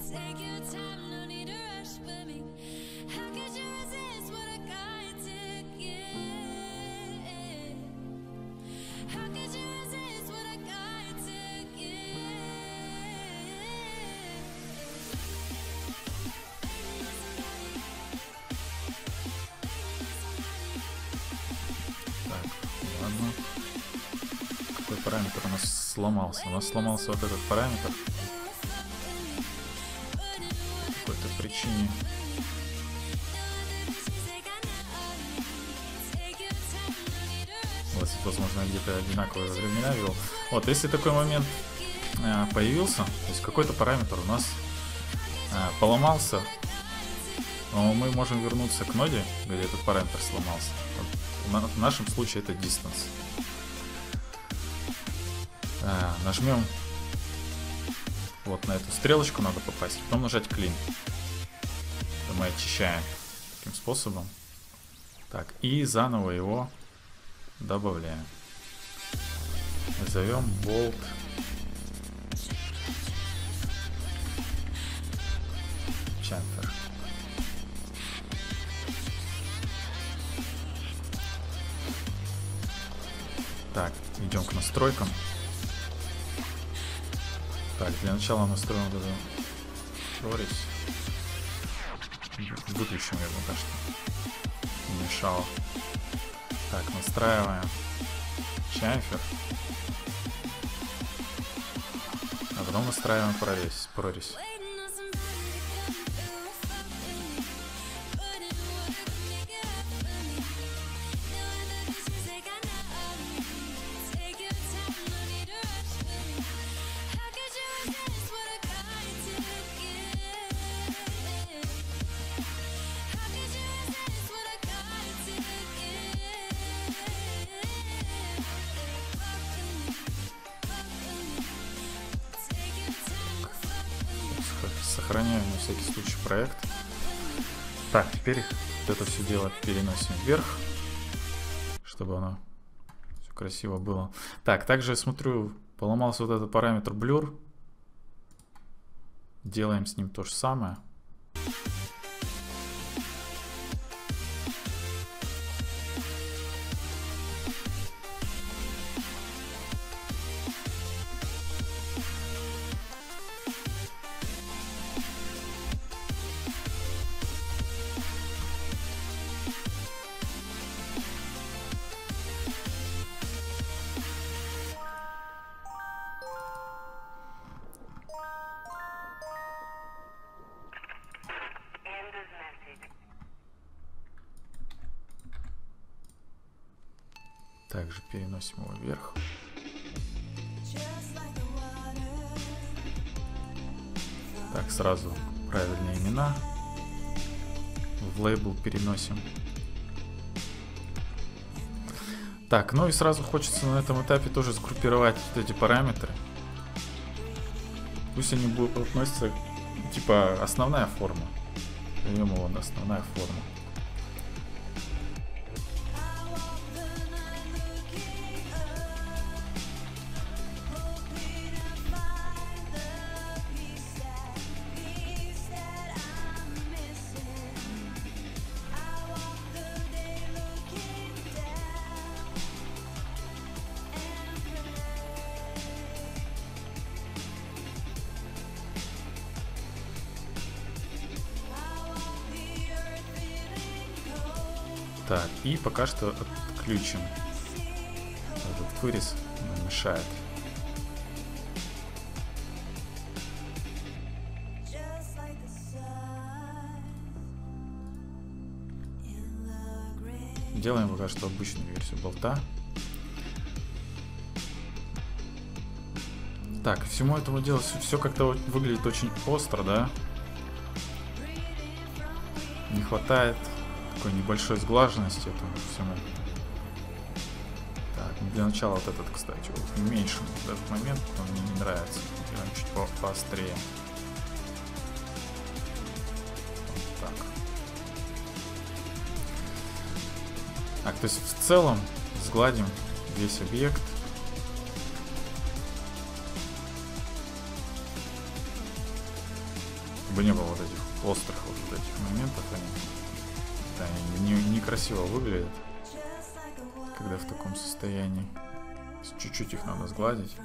S1: Параметр у нас сломался. У нас сломался вот этот параметр. По какой-то причине. Возможно, где-то одинаковые времена вел. Вот, если такой момент появился, то есть какой-то параметр у нас поломался, но мы можем вернуться к ноде, где этот параметр сломался. Вот, в нашем случае это distance. Нажмем вот на эту стрелочку, надо попасть, потом нажать clean. Это мы очищаем таким способом. Так, и заново его добавляем. Назовем bolt chamfer. Так, идем к настройкам. Так, для начала настроим вот эту прорезь. Выключим ее пока что. Не мешало. Так, настраиваем chamfer. А потом настраиваем прорезь. Сохраняем на всякий случай проект. Так, теперь вот это все дело переносим вверх, чтобы оно все красиво было. Так, также смотрю, поломался вот этот параметр blur. Делаем с ним то же самое. Также переносим его вверх. Так, сразу правильные имена в лейбл переносим. Так, ну и сразу хочется на этом этапе тоже сгруппировать вот эти параметры. Пусть они будут относиться, типа, основная форма. Берем его на основная форма. Так, и пока что отключим этот вырез, он мешает. Делаем пока что обычную версию болта. Так, всему этому делу все как-то выглядит очень остро, да? Не хватает такой небольшой сглаженности этому всему. Так, для начала вот этот, кстати, вот уменьшим в этот момент, он мне не нравится. Делаем чуть поострее. Вот так. Так, то есть в целом сгладим весь объект. Чтобы не было вот этих острых вот этих моментов, они некрасиво выглядят, когда в таком состоянии. Чуть-чуть их надо сгладить.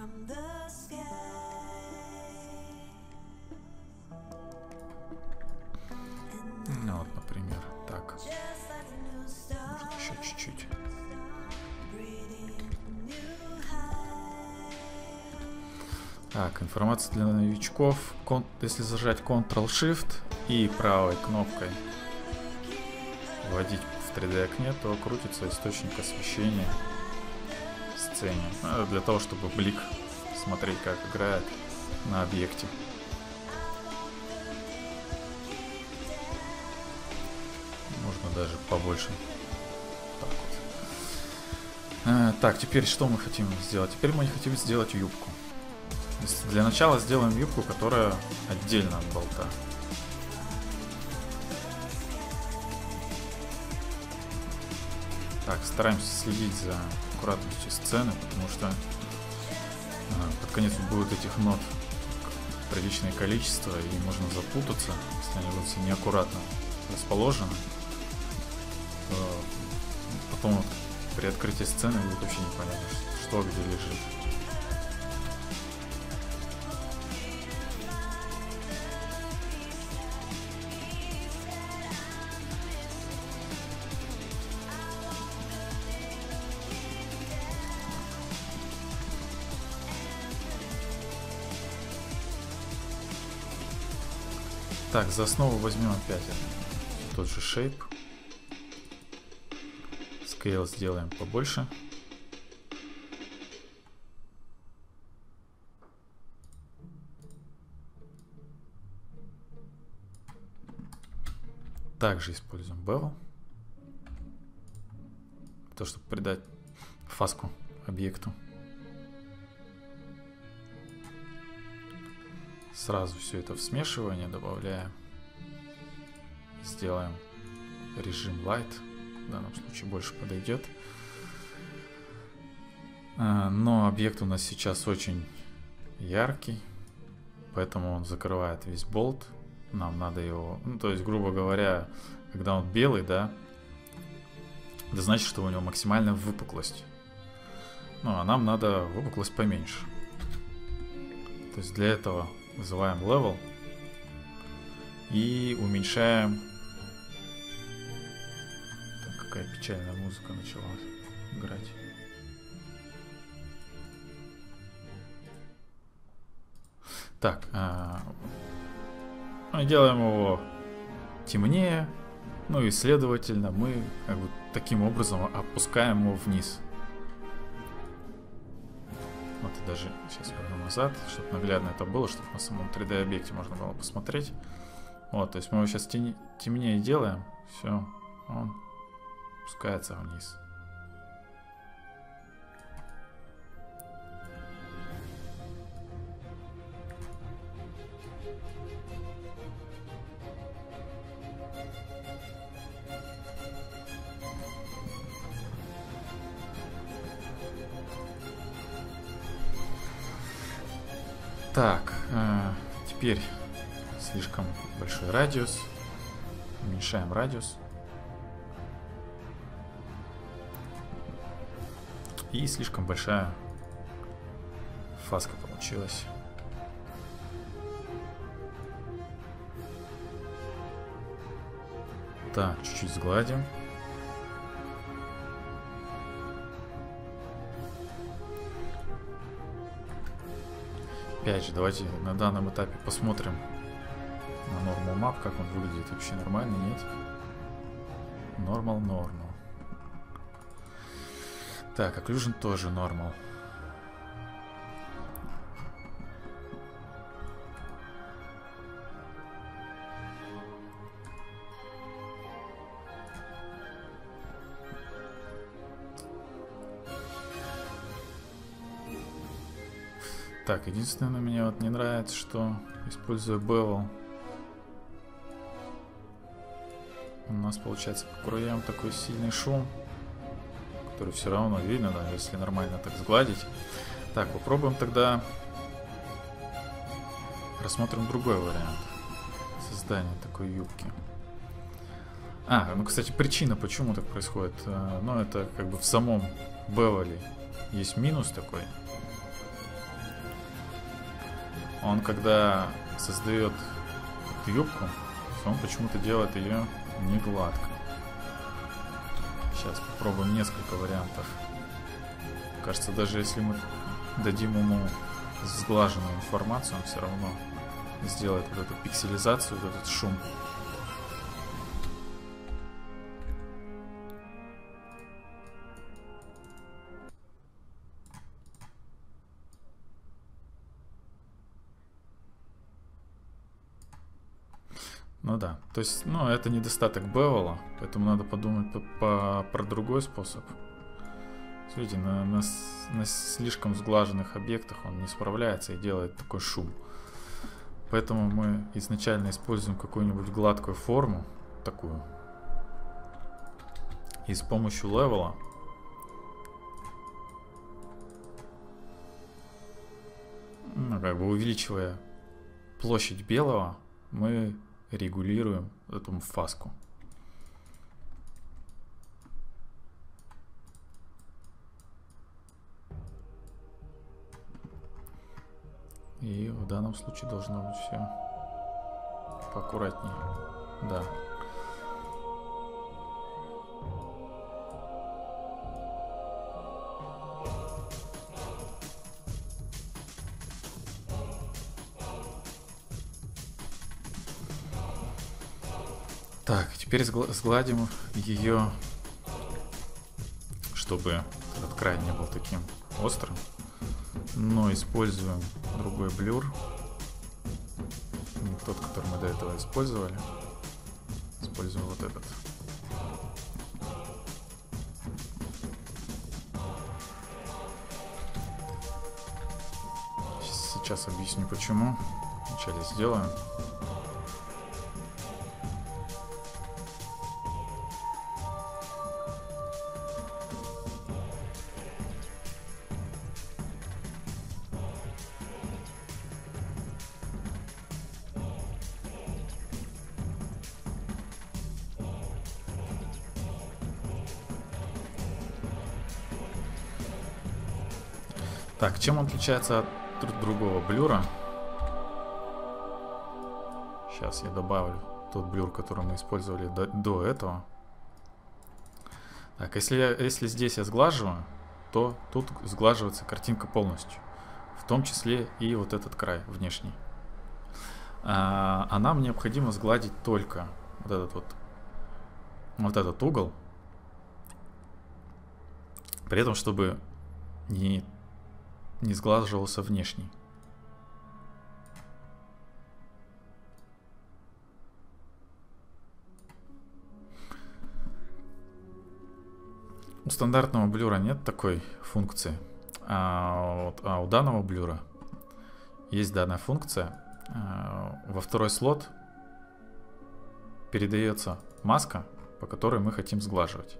S1: Ну вот, например, так. Можно еще чуть-чуть. Так, информация для новичков. Если зажать Ctrl-Shift и правой кнопкой вводить в 3D окне, то крутится источник освещения в сцене. Для того, чтобы блик смотреть, как играет на объекте. Можно даже побольше. Так, вот. Так, теперь что мы хотим сделать? Теперь мы хотим сделать юбку. Для начала сделаем юбку, которая отдельно от болта. Так, стараемся следить за аккуратностью сцены, потому что под конец будет этих нот приличное количество, и можно запутаться, если они будут все неаккуратно расположены. Потом вот при открытии сцены будет вообще непонятно, что где лежит. Так, за основу возьмем опять тот же shape. Scale сделаем побольше. Также используем bevel, то, чтобы придать фаску объекту. Сразу все это в смешивание добавляем. Сделаем режим Light. В данном случае больше подойдет. Но объект у нас сейчас очень яркий, поэтому он закрывает весь болт. Нам надо его... Ну, то есть, грубо говоря, когда он белый, да, это значит, что у него максимальная выпуклость. Ну, а нам надо выпуклость поменьше. То есть для этого вызываем level и уменьшаем. Так, какая печальная музыка начала играть. Так, мы делаем его темнее, ну и следовательно мы как бы таким образом опускаем его вниз. Вот и даже сейчас верну назад, чтобы наглядно это было, чтобы на самом 3D объекте можно было посмотреть. Вот, то есть мы его сейчас темнее делаем, все, он опускается вниз. Так, теперь слишком большой радиус. Уменьшаем радиус. И слишком большая фаска получилась. Так, чуть-чуть сгладим. Опять же, давайте на данном этапе посмотрим на Normal Map, как он выглядит. Вообще нормально, нет? Normal. Так, Occlusion тоже Normal. Так, единственное, мне вот не нравится, что, используя Bevel, у нас получается по краям такой сильный шум, который все равно видно, да, если нормально так сгладить. Так, попробуем тогда рассмотрим другой вариант создания такой юбки. Ну, кстати, причина, почему так происходит, ну, это как бы в самом Bevel есть минус такой. Он, когда создает эту юбку, он почему-то делает ее не гладко. Сейчас попробуем несколько вариантов. Кажется, даже если мы дадим ему сглаженную информацию, он все равно сделает вот эту пикселизацию, вот этот шум. Ну да, то есть, ну, это недостаток Bevel, поэтому надо подумать про другой способ. Видите, на слишком сглаженных объектах он не справляется и делает такой шум. Поэтому мы изначально используем какую-нибудь гладкую форму, такую, и с помощью левела как бы увеличивая площадь белого, мы регулируем эту фаску. И в данном случае должно быть все поаккуратнее. Да. Так, теперь сгладим ее, чтобы этот край не был таким острым. Но используем другой блюр. Не тот, который мы до этого использовали. Используем вот этот. Сейчас объясню почему. Вначале сделаем. Так, чем он отличается от другого блюра? Сейчас я добавлю тот блюр, который мы использовали до этого. Так, если здесь я сглаживаю, то тут сглаживается картинка полностью. В том числе и вот этот край внешний. А нам необходимо сгладить только вот этот угол. При этом, чтобы не сглаживался внешний. У стандартного блюра нет такой функции, а у данного блюра есть данная функция. Во второй слот передается маска, по которой мы хотим сглаживать.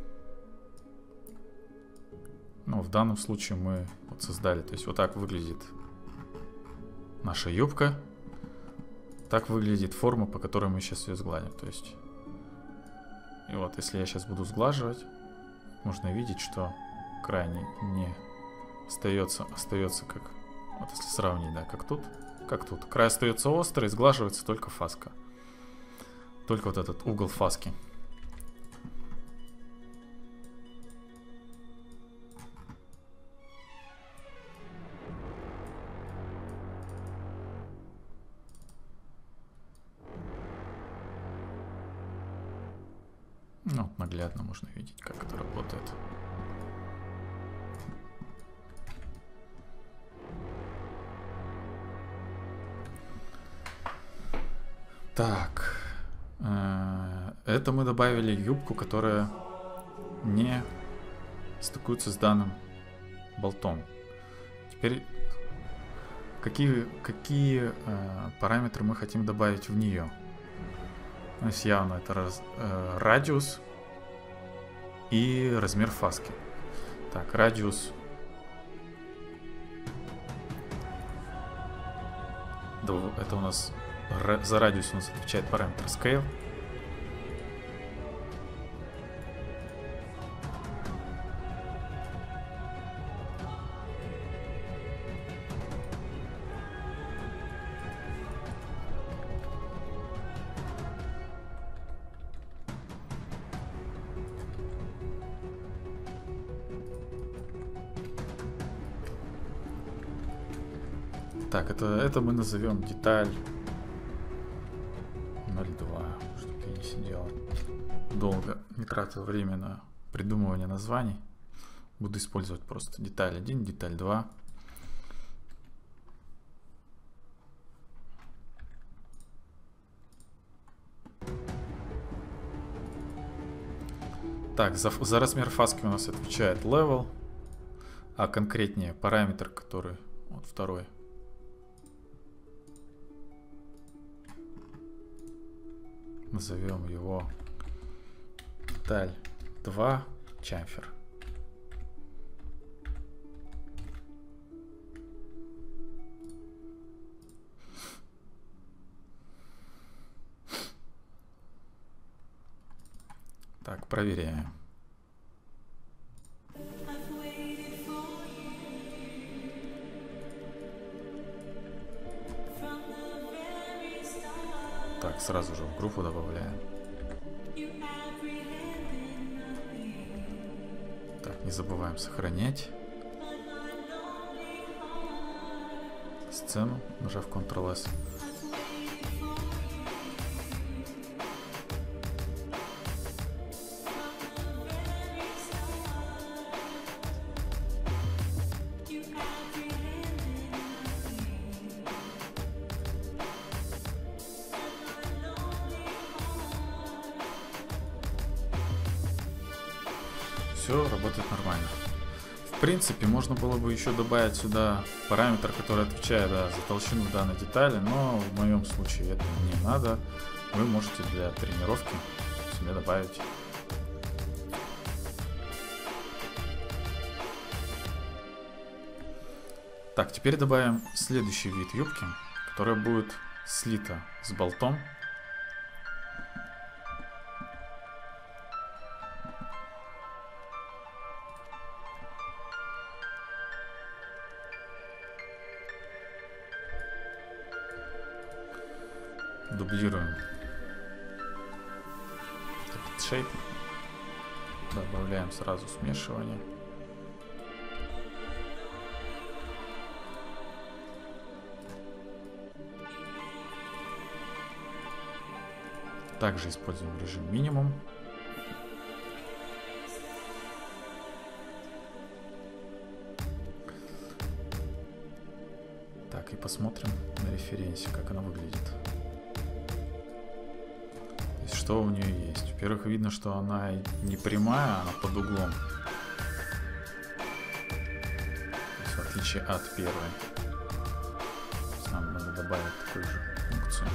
S1: Ну, в данном случае мы вот создали, то есть вот так выглядит наша юбка, так выглядит форма, по которой мы сейчас ее сгладим. То есть, и вот если я сейчас буду сглаживать, можно видеть, что край не остается как, вот если сравнить, да, как тут. Край остается острый, сглаживается только фаска. Только вот этот угол фаски. вот наглядно можно видеть, как это работает. Так, это мы добавили юбку, которая не стыкуется с данным болтом. Теперь какие параметры мы хотим добавить в нее? То есть явно это радиус и размер фаски. Так, радиус. Да, это у нас за радиус у нас отвечает параметр scale. Так, это мы назовем деталь 0.2, чтобы я не сидел долго, не тратил время на придумывание названий. Буду использовать просто деталь 1, деталь 2. Так, за размер фаски у нас отвечает level, а конкретнее параметр, который вот второй. Назовем его деталь 2 chamfer. Так, проверяем. Так, сразу же в группу добавляем. Так, не забываем сохранять сцену, нажав Ctrl-S. Все работает нормально. В принципе, можно было бы еще добавить сюда параметр, который отвечает за толщину данной детали, но в моем случае это не надо. Вы можете для тренировки себе добавить. Так, теперь добавим следующий вид юбки, которая будет слита с болтом. Дублируем этот шейп, добавляем сразу смешивание. Также используем режим минимум. Так, и посмотрим на референсе, как она выглядит. Что у нее есть? Во-первых, видно, что она не прямая, она под углом. То есть, в отличие от первой. Нам надо добавить такую же функцию.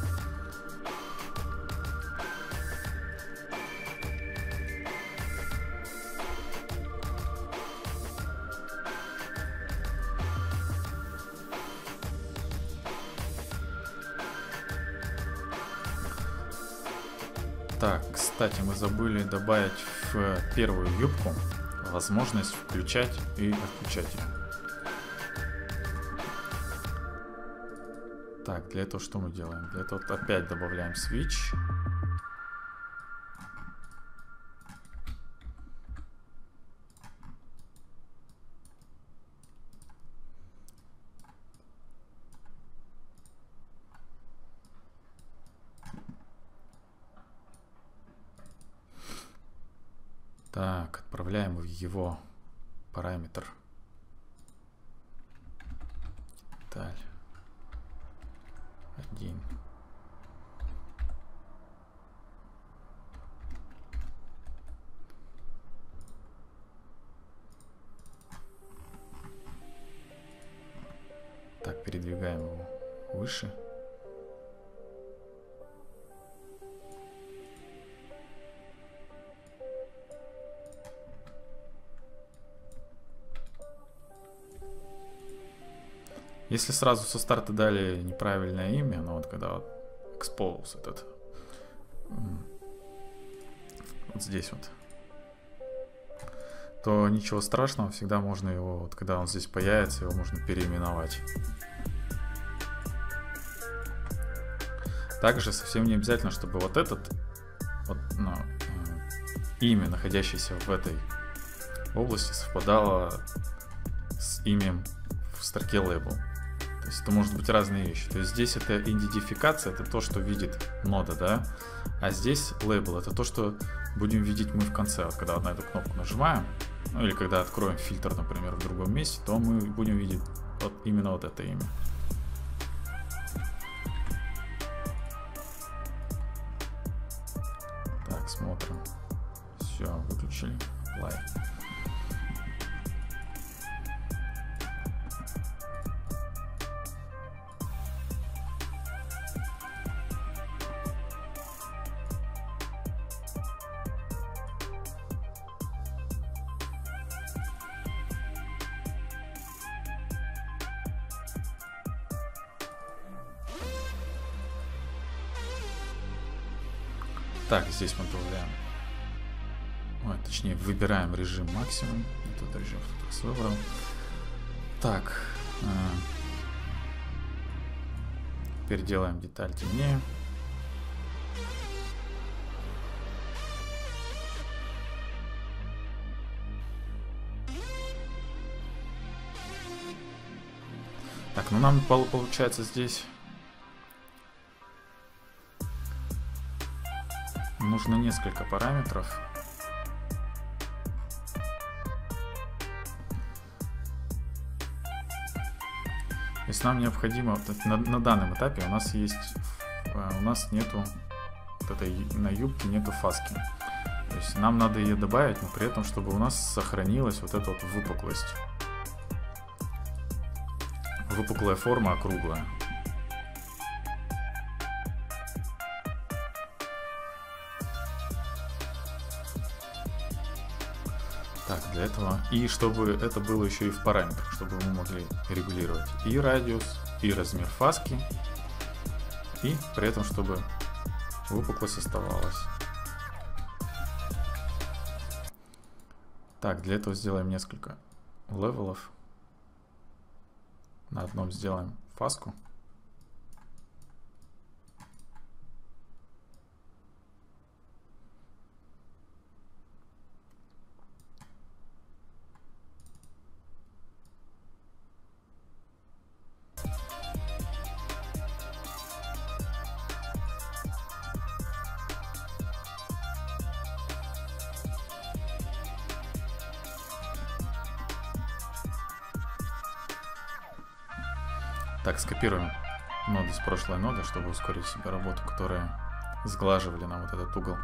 S1: Так, кстати, мы забыли добавить в первую юбку возможность включать и отключать ее. Так, для этого что мы делаем? Для этого опять добавляем switch. Так, отправляем в его параметр. Деталь 1. Так, передвигаем его выше. Если сразу со старта дали неправильное имя, ну вот когда вот expose этот, вот здесь вот, то ничего страшного, всегда можно его, вот когда он здесь появится, его можно переименовать. Также совсем не обязательно, чтобы вот этот вот, ну, имя, находящееся в этой области, совпадало с именем в строке label. То есть это может быть разные вещи. То есть здесь это идентификация, это то, что видит нода, да, а здесь label, это то, что будем видеть мы в конце. Вот когда на эту кнопку нажимаем, ну или когда откроем фильтр, например, в другом месте, то мы будем видеть вот именно вот это имя. Так, смотрим. Все, выключили. Apply. Так, здесь мы добавляем, точнее выбираем режим максимум. Этот режим кто-то выбрал. Так, теперь делаем деталь темнее. Так, ну нам получается здесь нужно несколько параметров. То есть нам необходимо на данном этапе у нас нету вот этой на юбке нету фаски. То есть нам надо ее добавить, но при этом чтобы у нас сохранилась вот эта вот выпуклость. Выпуклая форма округлая. Так, для этого. И чтобы это было еще и в параметрах, чтобы мы могли регулировать и радиус, и размер фаски, и при этом, чтобы выпуклость оставалась. Так, для этого сделаем несколько левелов. На одном сделаем фаску. Так, скопируем ноды с прошлой ноды, чтобы ускорить себе работу, которые сглаживали нам вот этот угол.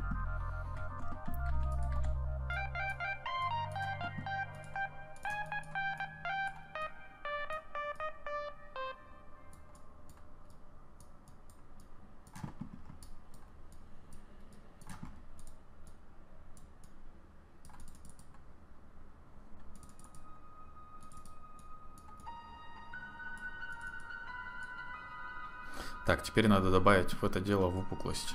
S1: Так, теперь надо добавить в это дело выпуклость.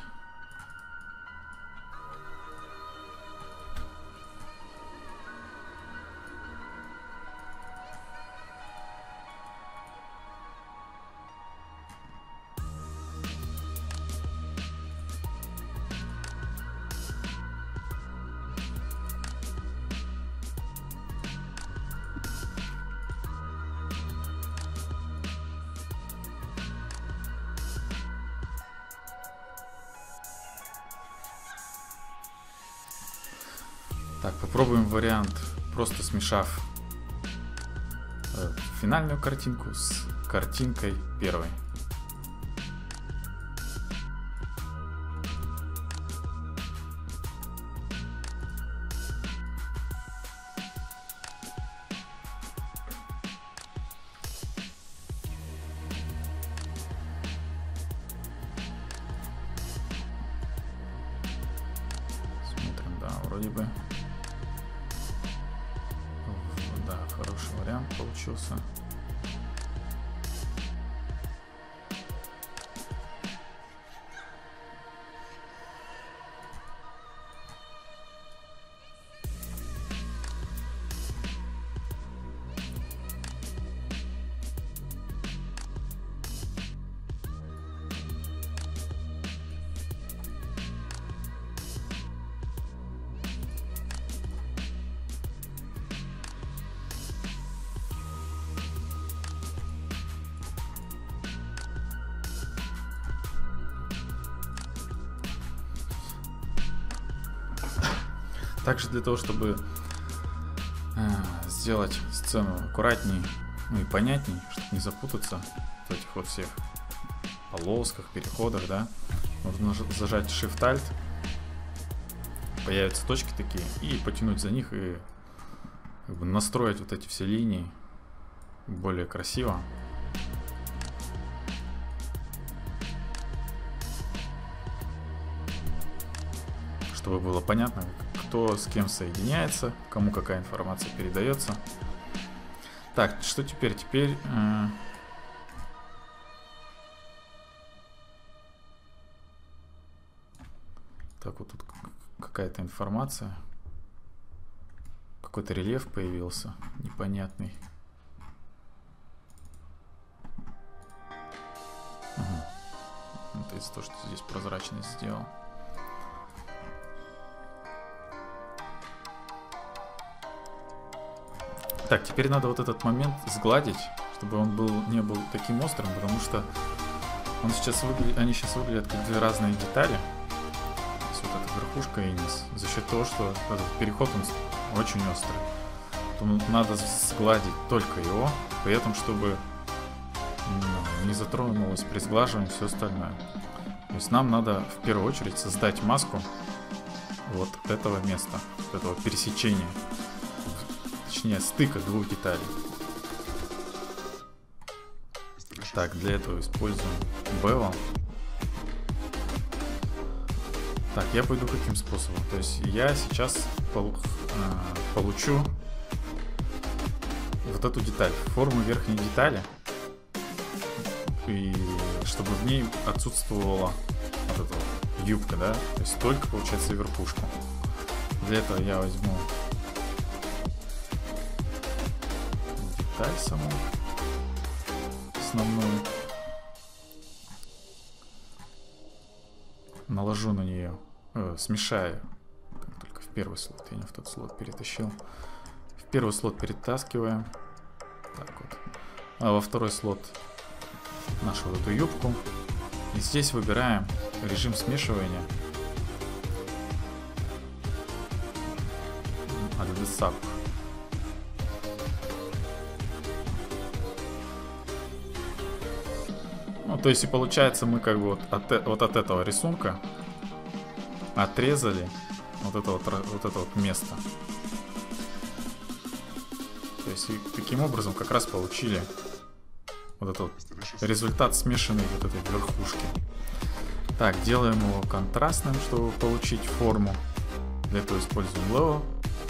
S1: Так, попробуем вариант, просто смешав финальную картинку с картинкой первой. Смотрим, да, вроде бы. Да, хороший вариант получился. Также для того, чтобы сделать сцену аккуратней, ну и понятней, чтобы не запутаться в этих вот всех полосках, переходах, да, нужно зажать Shift-Alt, появятся точки такие, и потянуть за них и как бы настроить вот эти все линии более красиво. Чтобы было понятно, кто с кем соединяется, кому какая информация передается. Так, что теперь? Теперь так, вот тут какая-то информация. Какой-то рельеф появился непонятный. Угу. Это из-за того, что здесь прозрачность сделал. Так, теперь надо вот этот момент сгладить, чтобы он не был таким острым, потому что они сейчас выглядят как две разные детали. То есть вот эта верхушка и низ. За счет того, что этот переход он очень острый. То надо сгладить только его, при этом чтобы не затронулось при сглаживании все остальное. То есть нам надо в первую очередь создать маску вот этого места, этого пересечения. Точнее, стыка двух деталей. Так, для этого используем Bevel. Так, я пойду каким способом? То есть я сейчас получу вот эту деталь, форму верхней детали, и чтобы в ней отсутствовала вот эта вот юбка, да, то есть только получается верхушка. Для этого я возьму деталь саму основную, наложу на нее, смешаю, только в первый слот, я не в тот слот перетащил, в первый слот перетаскиваем, так вот, а во второй слот нашу вот эту юбку, и здесь выбираем режим смешивания, Adversap. Ну, то есть и получается мы как бы вот от этого рисунка отрезали вот это вот место. То есть и таким образом как раз получили вот этот вот результат смешанной вот этой верхушки. Так, делаем его контрастным, чтобы получить форму. Для этого используем Level.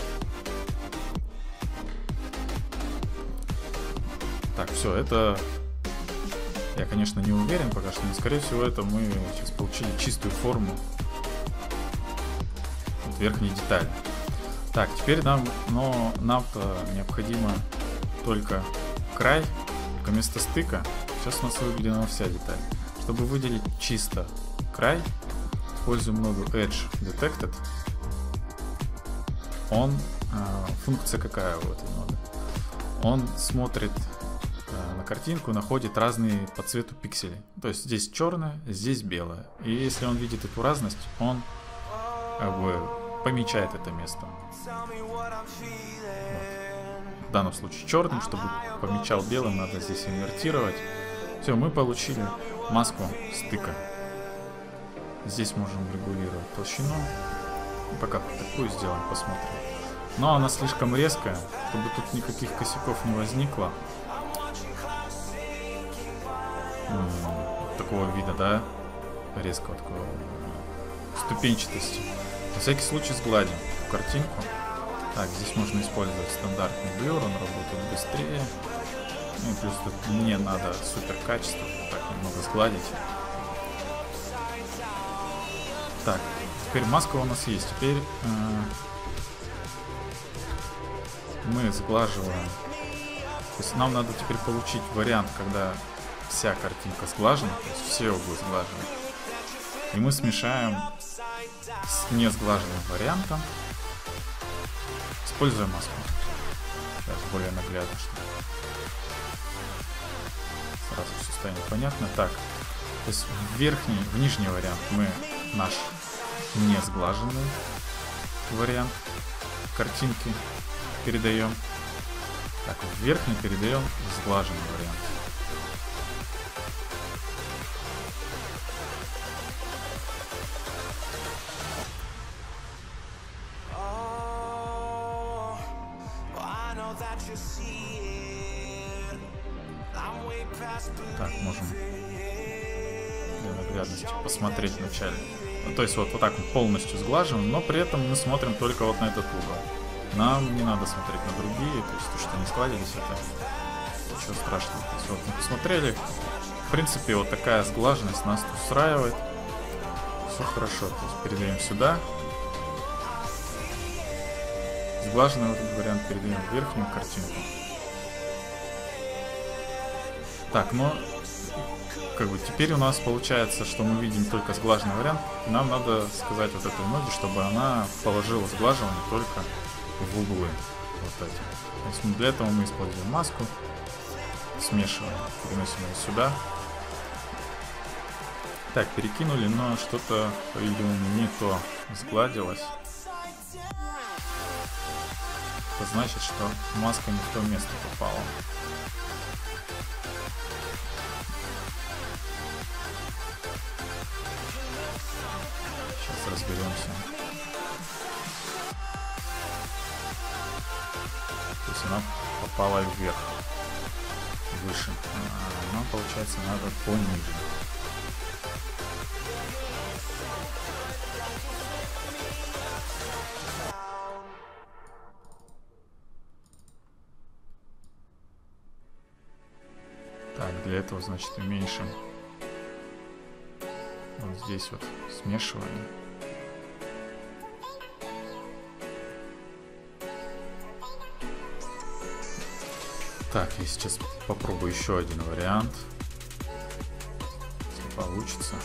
S1: Так, все, это... Я, конечно, не уверен пока что, но, скорее всего, это мы сейчас получили чистую форму вот верхней детали. Так, теперь нам-то необходимо только край, только место стыка. Сейчас у нас выделена вся деталь. Чтобы выделить чисто край, используем ноду Edge Detected. Функция какая у этой ноды? Он смотрит на картинку, находит разные по цвету пиксели. То есть здесь черное, здесь белое. И если он видит эту разность, он как бы помечает это место. Вот. В данном случае черным, чтобы помечал белым, надо здесь инвертировать. Все, мы получили маску стыка. Здесь можем регулировать толщину. Пока такую сделаем, посмотрим. Но она слишком резкая, чтобы тут никаких косяков не возникло. Такого вида, да? Резкого такого ступенчатости. На всякий случай сгладим эту картинку. Так, здесь можно использовать стандартный блюр, он работает быстрее. Ну и плюс тут не надо супер качество, так немного сгладить. Так, теперь маска у нас есть. Теперь мы сглаживаем. То есть нам надо теперь получить вариант, когда вся картинка сглажена, то есть все углы сглажены. И мы смешаем с несглаженным вариантом, используя маску. Сейчас более наглядно, что сразу все станет понятно. Так, то есть в нижний вариант мы наш несглаженный вариант картинки передаем. Так, в верхний передаем сглаженный вариант. Так, можем для наглядности посмотреть вначале. Ну, то есть вот так мы полностью сглаживаем, но при этом мы смотрим только вот на этот угол. Нам не надо смотреть на другие, то есть то, что они складились, это ничего страшного. То есть вот мы посмотрели, в принципе, вот такая сглаженность нас устраивает. Все хорошо, то есть передаем сюда. Сглаженный вот этот вариант передаем в верхнюю картинку. Так, но как бы теперь у нас получается, что мы видим только сглаженный вариант. Нам надо сказать вот этой ноге, чтобы она положила сглаживание только в углы. Вот эти. То есть для этого мы используем маску, смешиваем, переносим ее сюда. Так, перекинули, но что-то, по-видимому, не то сгладилось. Это значит, что маска не в то место попала. Сейчас разберемся. То есть она попала вверх, выше. А нам, получается, надо пониже. Так, для этого, значит, уменьшим вот здесь вот смешивание. Так, я сейчас попробую еще один вариант, если получится.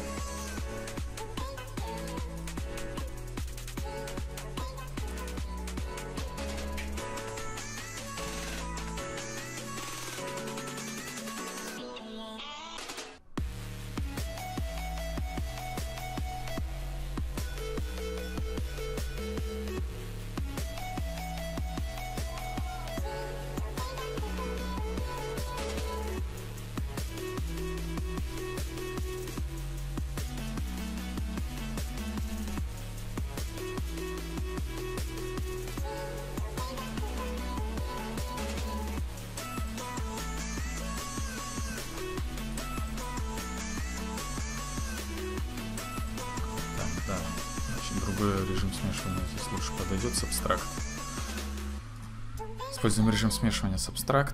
S1: Другой режим смешивания здесь лучше подойдет, Substract. Используем режим смешивания Substract.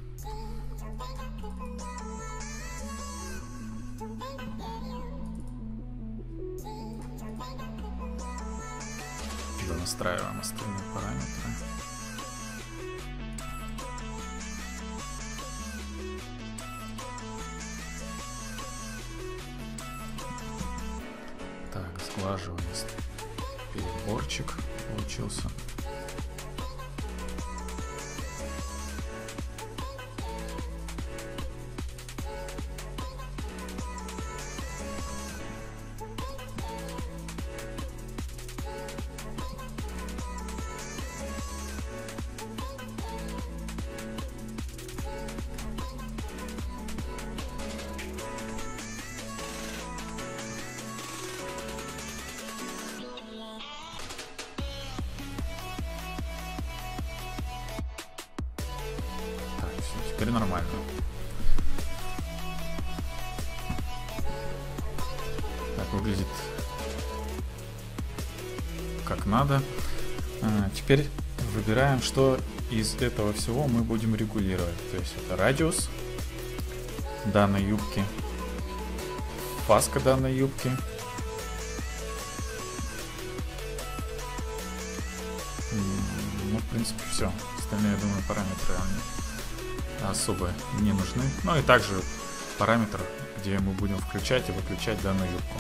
S1: Настраиваем остальные параметры. Так, сглаживание. Переборчик получился. теперь нормально. Так выглядит как надо. Теперь выбираем, что из этого всего мы будем регулировать. То есть это радиус данной юбки, фаска данной юбки, ну, в принципе, все. Остальные, я думаю, параметры особо не нужны. Ну и также параметр, где мы будем включать и выключать данную юбку.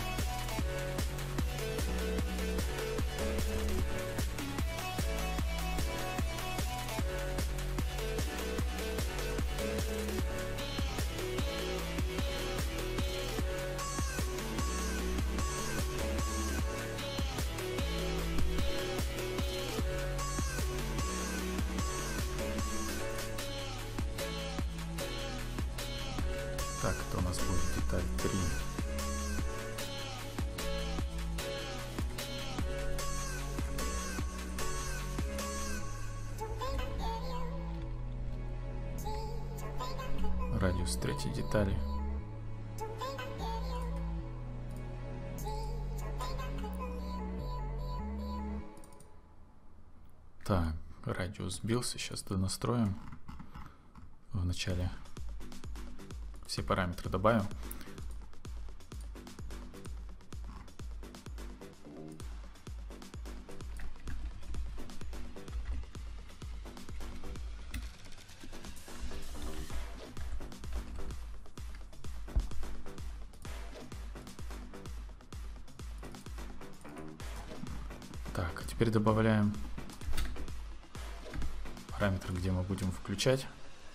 S1: Так, это у нас будет деталь 3. Радиус третьей детали. Так, радиус сбился, сейчас донастроим. Вначале все параметры добавим. Так, теперь добавляем параметр, где мы будем включать.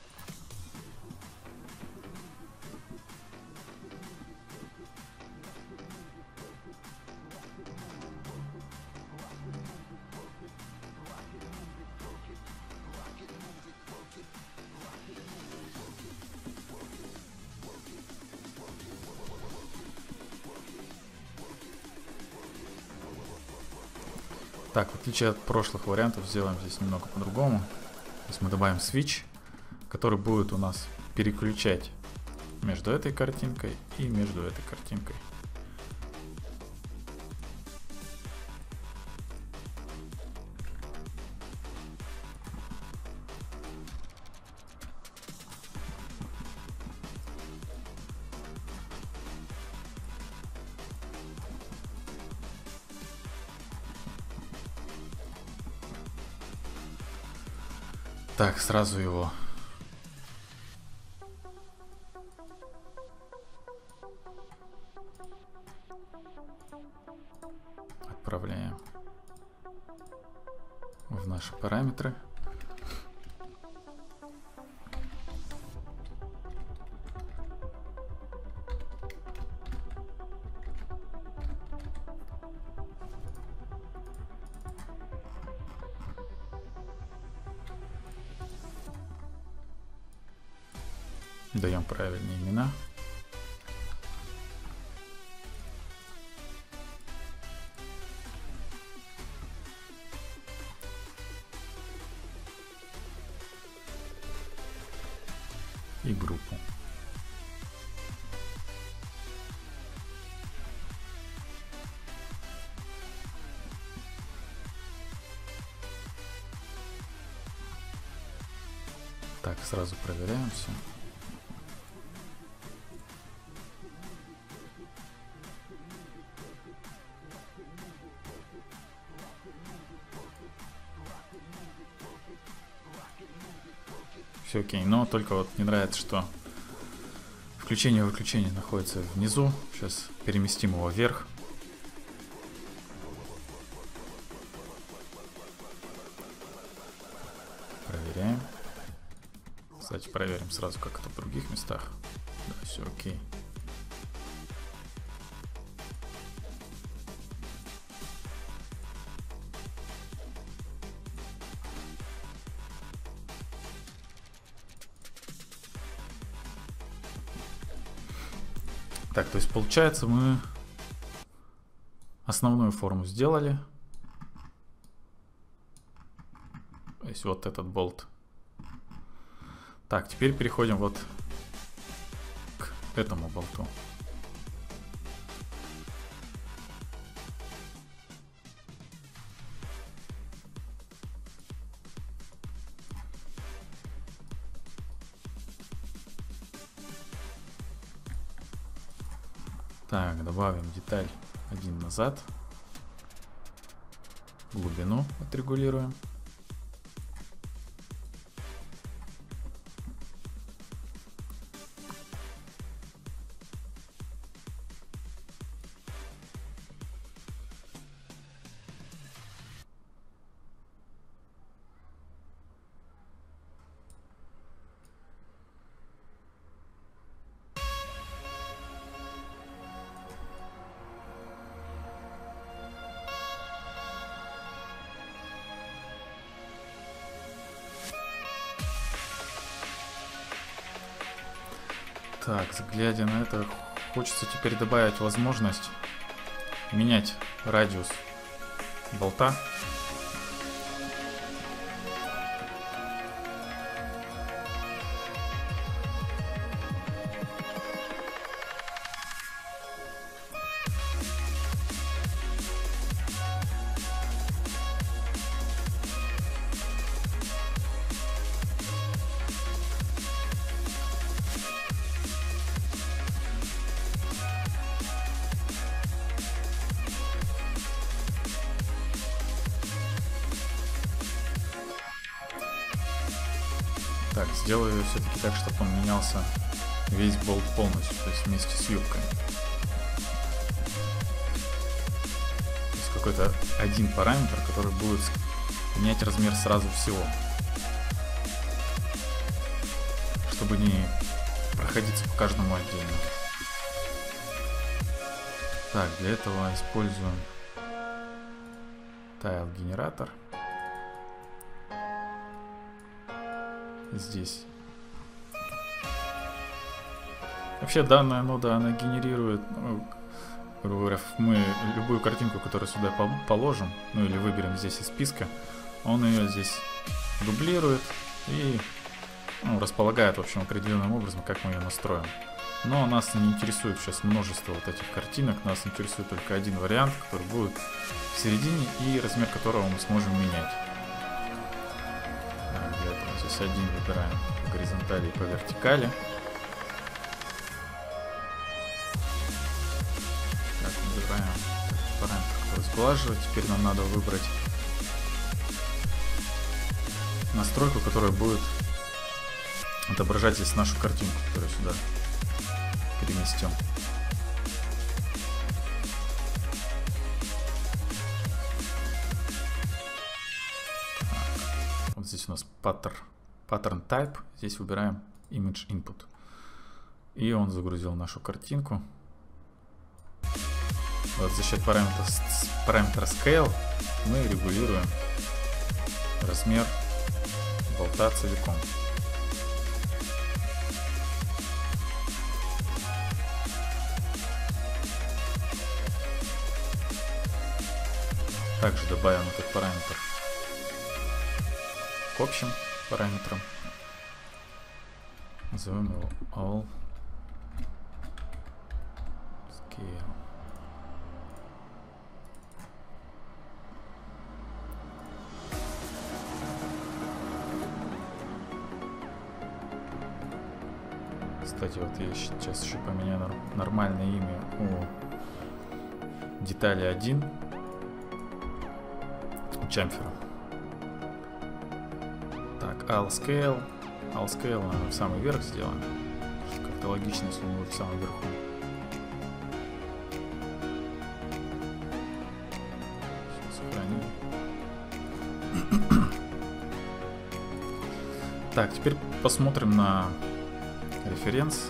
S1: Так, в отличие от прошлых вариантов, сделаем здесь немного по-другому. То есть мы добавим switch, который будет у нас переключать между этой картинкой и между этой картинкой. Так, сразу его отправляем в наши параметры. Даем правильные имена. И группу. Так, сразу проверяем все. Все окей, но только вот не нравится, что включение и выключение находится внизу. Сейчас переместим его вверх. Проверяем. Кстати, проверим сразу, как это в других местах. Да, все окей. Так, то есть получается, мы основную форму сделали. То есть вот этот болт Так, теперь переходим вот к этому болту. Так, добавим деталь 1 назад. Глубину отрегулируем. Так, глядя на это, хочется теперь добавить возможность менять радиус болта. Так, сделаю все-таки так, чтобы он менялся весь болт полностью, то есть вместе с юбкой. То есть какой-то один параметр, который будет менять размер сразу всего. Чтобы не проходиться по каждому отдельно. Так, для этого используем тайл-генератор. Здесь. Вообще данная нода, она генерирует, грубо говоря, мы любую картинку, которую сюда положим, ну или выберем здесь из списка, он ее здесь дублирует и располагает, в общем, определенным образом, как мы ее настроим. Но нас не интересует сейчас множество вот этих картинок, нас интересует только один вариант, который будет в середине и размер которого мы сможем менять. Для этого здесь один выбираем по горизонтали и по вертикали. Так, выбираем параметр, который сглаживает. Теперь нам надо выбрать настройку, которая будет отображать здесь нашу картинку, которую сюда переместим. Вот здесь у нас pattern type, здесь выбираем image input. И он загрузил нашу картинку. Вот за счет параметра scale мы регулируем размер болта целиком. Также добавим этот параметр к общим параметрам. Назовем его all scale. Кстати, вот я сейчас еще поменяю нормальное имя у детали 1, у чамфера. Так, all scale наверное, в самый верх сделаем. Как-то логично, если он будет в самом верху. Сохраним. Так, теперь посмотрим на референс.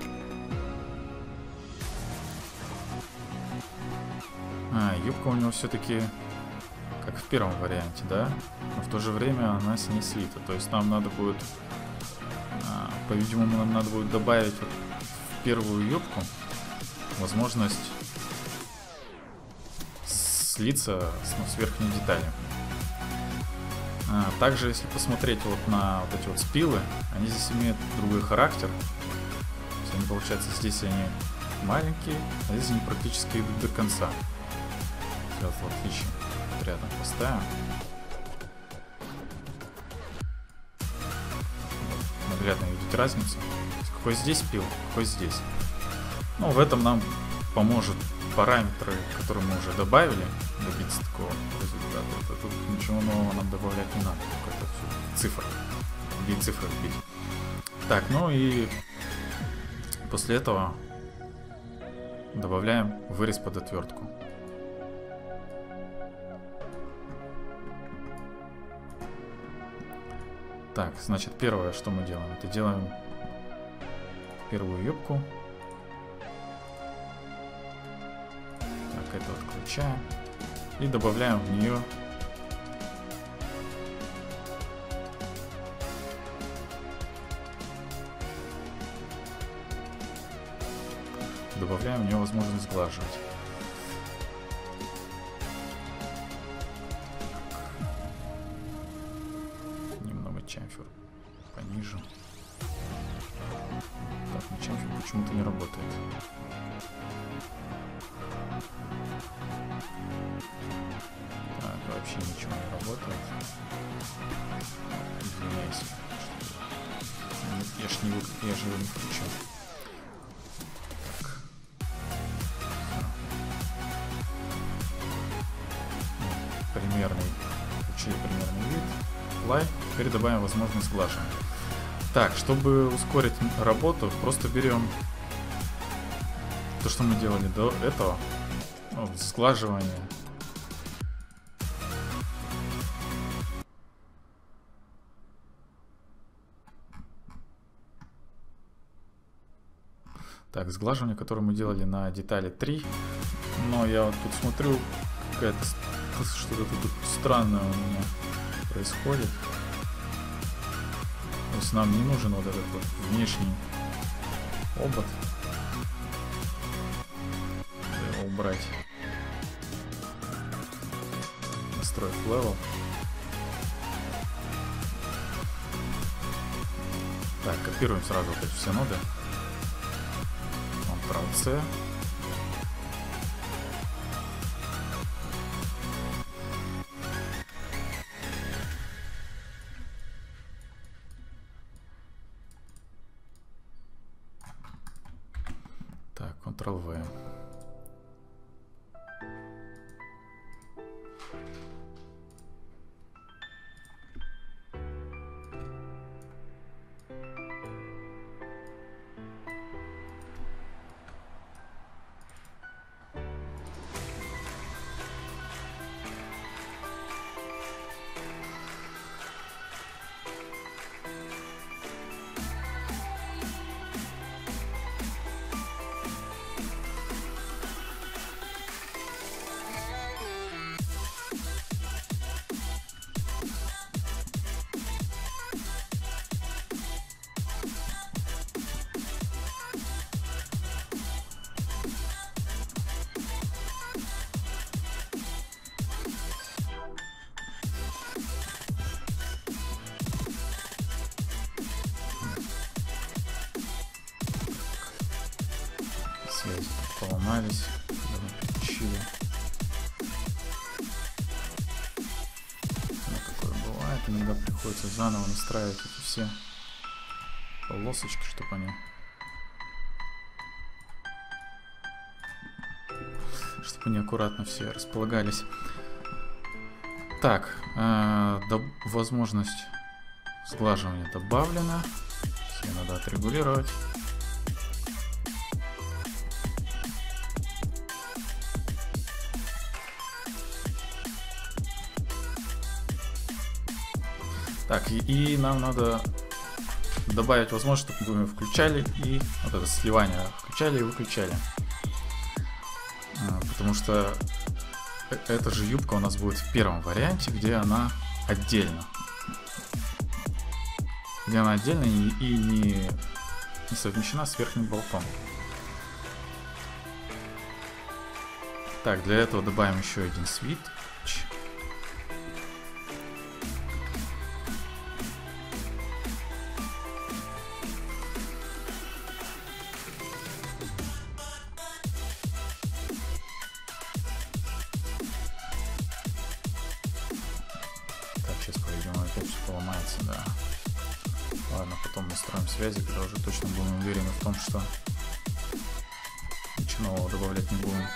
S1: Юбка у него все-таки как в первом варианте, да? Но в то же время она с ней слита. То есть нам надо будет, по-видимому, нам надо будет добавить вот в первую юбку возможность слиться с верхней деталью. Также, если посмотреть вот на вот эти вот спилы, они здесь имеют другой характер. То есть они, получается, здесь они маленькие, а здесь они практически идут до конца. Сейчас вот отличие рядом поставим. Наглядно видеть разницу. Какой здесь спил, какой здесь. Ну, в этом нам поможет параметры, которые мы уже добавили, добиться такого результата. Тут ничего нового нам добавлять не надо, только это все цифры. Бить цифры вбить. Так, ну и после этого добавляем вырез под отвертку. Так, значит, первое, что мы делаем, это делаем первую юбку. Так, это отключаем. И добавляем в нее возможность сглаживать. Немного чамфер пониже. Так, но чамфер почему-то не работает. Так, вообще ничего не работает. Извиняюсь. Я же его не включил. Примерный вид. Apply. Теперь добавим возможность сглаживания. Так, чтобы ускорить работу, просто берем то, что мы делали до этого. Ну, сглаживание. Так, сглаживание, которое мы делали на детали 3. Но я вот тут смотрю, какая-то что-то тут странное у меня происходит. То есть нам не нужен вот этот вот внешний обод. Его убрать. Настроить level. Так, копируем сразу вот эти все ноды. Ctrl-C. Так, Ctrl-V. Связи поломались, когда мы переключили. Ну, такое бывает, иногда приходится заново настраивать эти все полосочки, чтобы они аккуратно все располагались. Так, возможность сглаживания добавлена. Все надо отрегулировать. Так, и нам надо добавить возможность, чтобы мы включали и вот это сливание включали и выключали. Потому что эта же юбка у нас будет в первом варианте, где она отдельно. Где она отдельно и не совмещена с верхним болтом. Так, для этого добавим еще один switch. нравится, да. Ладно, потом настроим связи, когда уже точно будем уверены в том, что ничего нового добавлять не будем.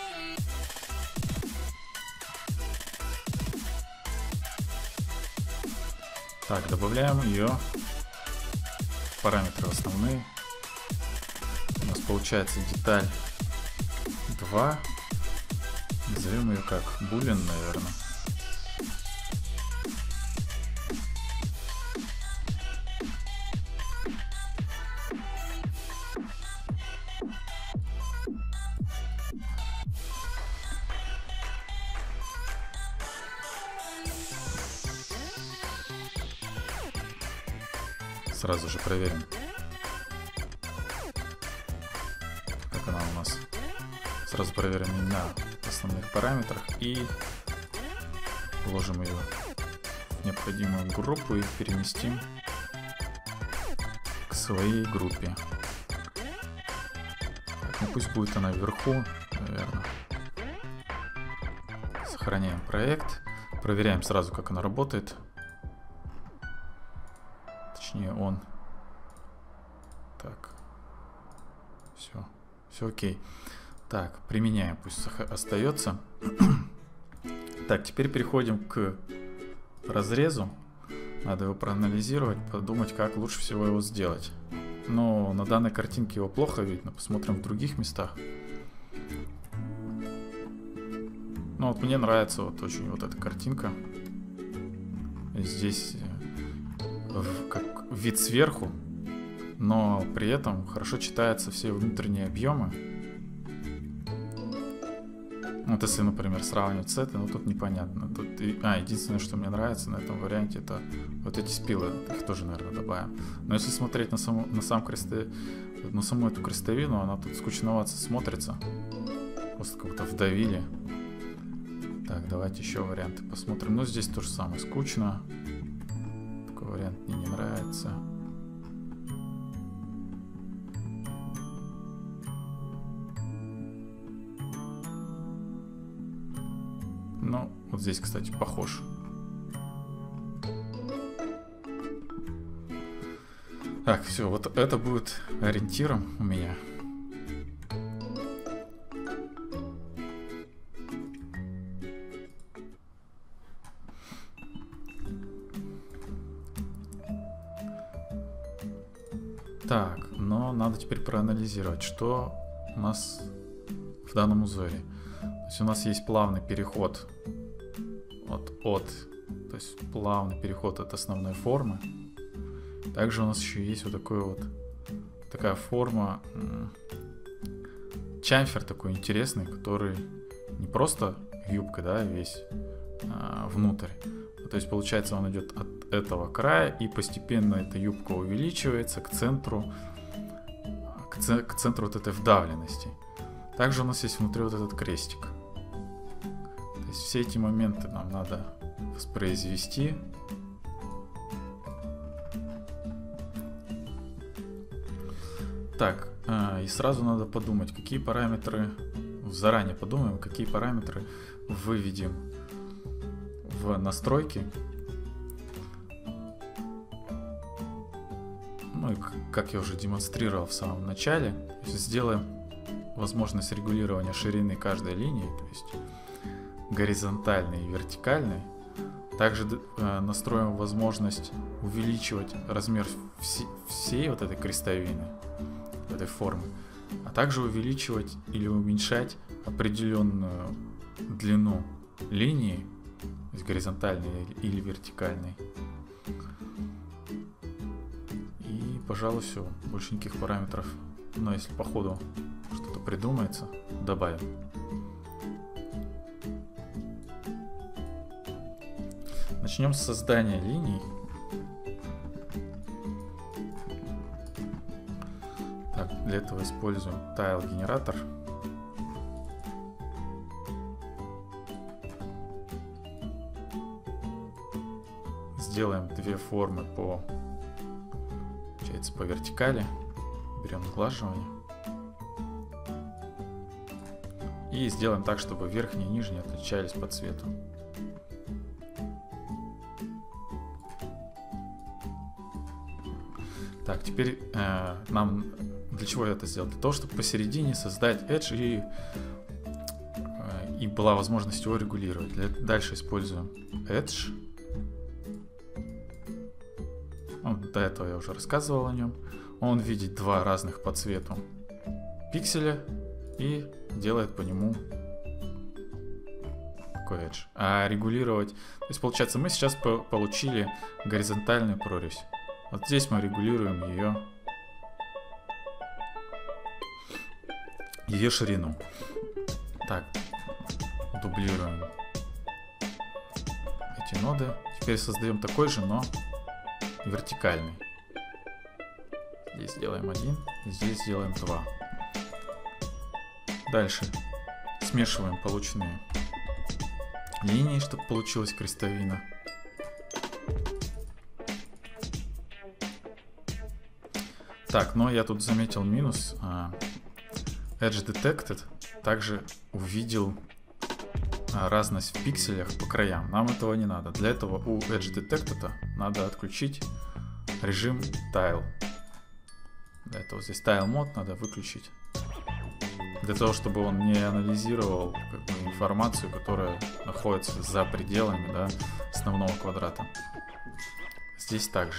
S1: Так, добавляем ее. Параметры основные. У нас получается деталь 2. Назовем ее как boolean, наверное. Сразу же проверим, как она у нас. Сразу проверим на основных параметрах и вложим ее в необходимую группу и переместим к своей группе. Так, ну пусть будет она вверху, наверное. Сохраняем проект, проверяем сразу, как она работает. Точнее, он. Так. Все окей. Так, применяем, пусть остается. Так, теперь переходим к разрезу. Надо его проанализировать, подумать, как лучше всего его сделать. Но на данной картинке его плохо видно. Посмотрим в других местах. Ну вот мне нравится вот очень вот эта картинка. Здесь как вид сверху, но при этом хорошо читаются все внутренние объемы. Вот если, например, сравнивать с этой, ну тут непонятно. Тут единственное, что мне нравится на этом варианте, это вот эти спилы. Их тоже, наверное, добавим. Но если смотреть на саму эту крестовину, она тут скучновато смотрится. Просто как будто вдавили. Так, давайте еще варианты посмотрим. Ну, здесь то же самое, скучно. Такой вариант мне не нравится. Ну, вот здесь, кстати, похож. Так, все, вот это будет ориентиром у меня. Так, но надо теперь проанализировать, что у нас в данном узоре. То есть у нас есть плавный переход то есть плавный переход от основной формы. Также у нас еще есть вот такая форма, чамфер такой интересный, который не просто юбка, да, весь внутрь. То есть получается, он идет от этого края, и постепенно эта юбка увеличивается к центру вот этой вдавленности. Также у нас есть внутри вот этот крестик. То есть все эти моменты нам надо воспроизвести. Так, и сразу надо подумать, какие параметры, заранее подумаем, какие параметры выведем в настройки. Ну и как я уже демонстрировал в самом начале, сделаем возможность регулирования ширины каждой линии, то есть горизонтальной и вертикальной. Также настроим возможность увеличивать размер всей вот этой крестовины, этой формы, а также увеличивать или уменьшать определенную длину линии, то есть горизонтальной или вертикальной. И, пожалуй, все. Больше никаких параметров. Но если по ходу что-то придумается, добавим. Начнем с создания линий. Так, для этого используем tile-генератор. Сделаем две формы по вертикали. Берем сглаживание. И сделаем так, чтобы верхние и нижние отличались по цвету. Так, теперь нам для чего я это сделал? Для того, чтобы посередине создать Edge и была возможность его регулировать. Дальше используем Edge. До этого я уже рассказывал о нем. Он видит два разных по цвету пикселя и делает по нему такой Edge. А регулировать... То есть, получается, мы сейчас получили горизонтальную прорезь. Вот здесь мы регулируем ее ширину. Так, дублируем эти ноды. Теперь создаем такой же, но вертикальный. Здесь сделаем 1, здесь сделаем 2. Дальше смешиваем полученные линии, чтобы получилась крестовина. Так, но я тут заметил минус. Edge Detected также увидел разность в пикселях по краям. Нам этого не надо. Для этого у Edge Detected надо отключить режим Tile. Для этого здесь Tile Mode надо выключить. Для того, чтобы он не анализировал информацию, которая находится за пределами, да, основного квадрата. Здесь также.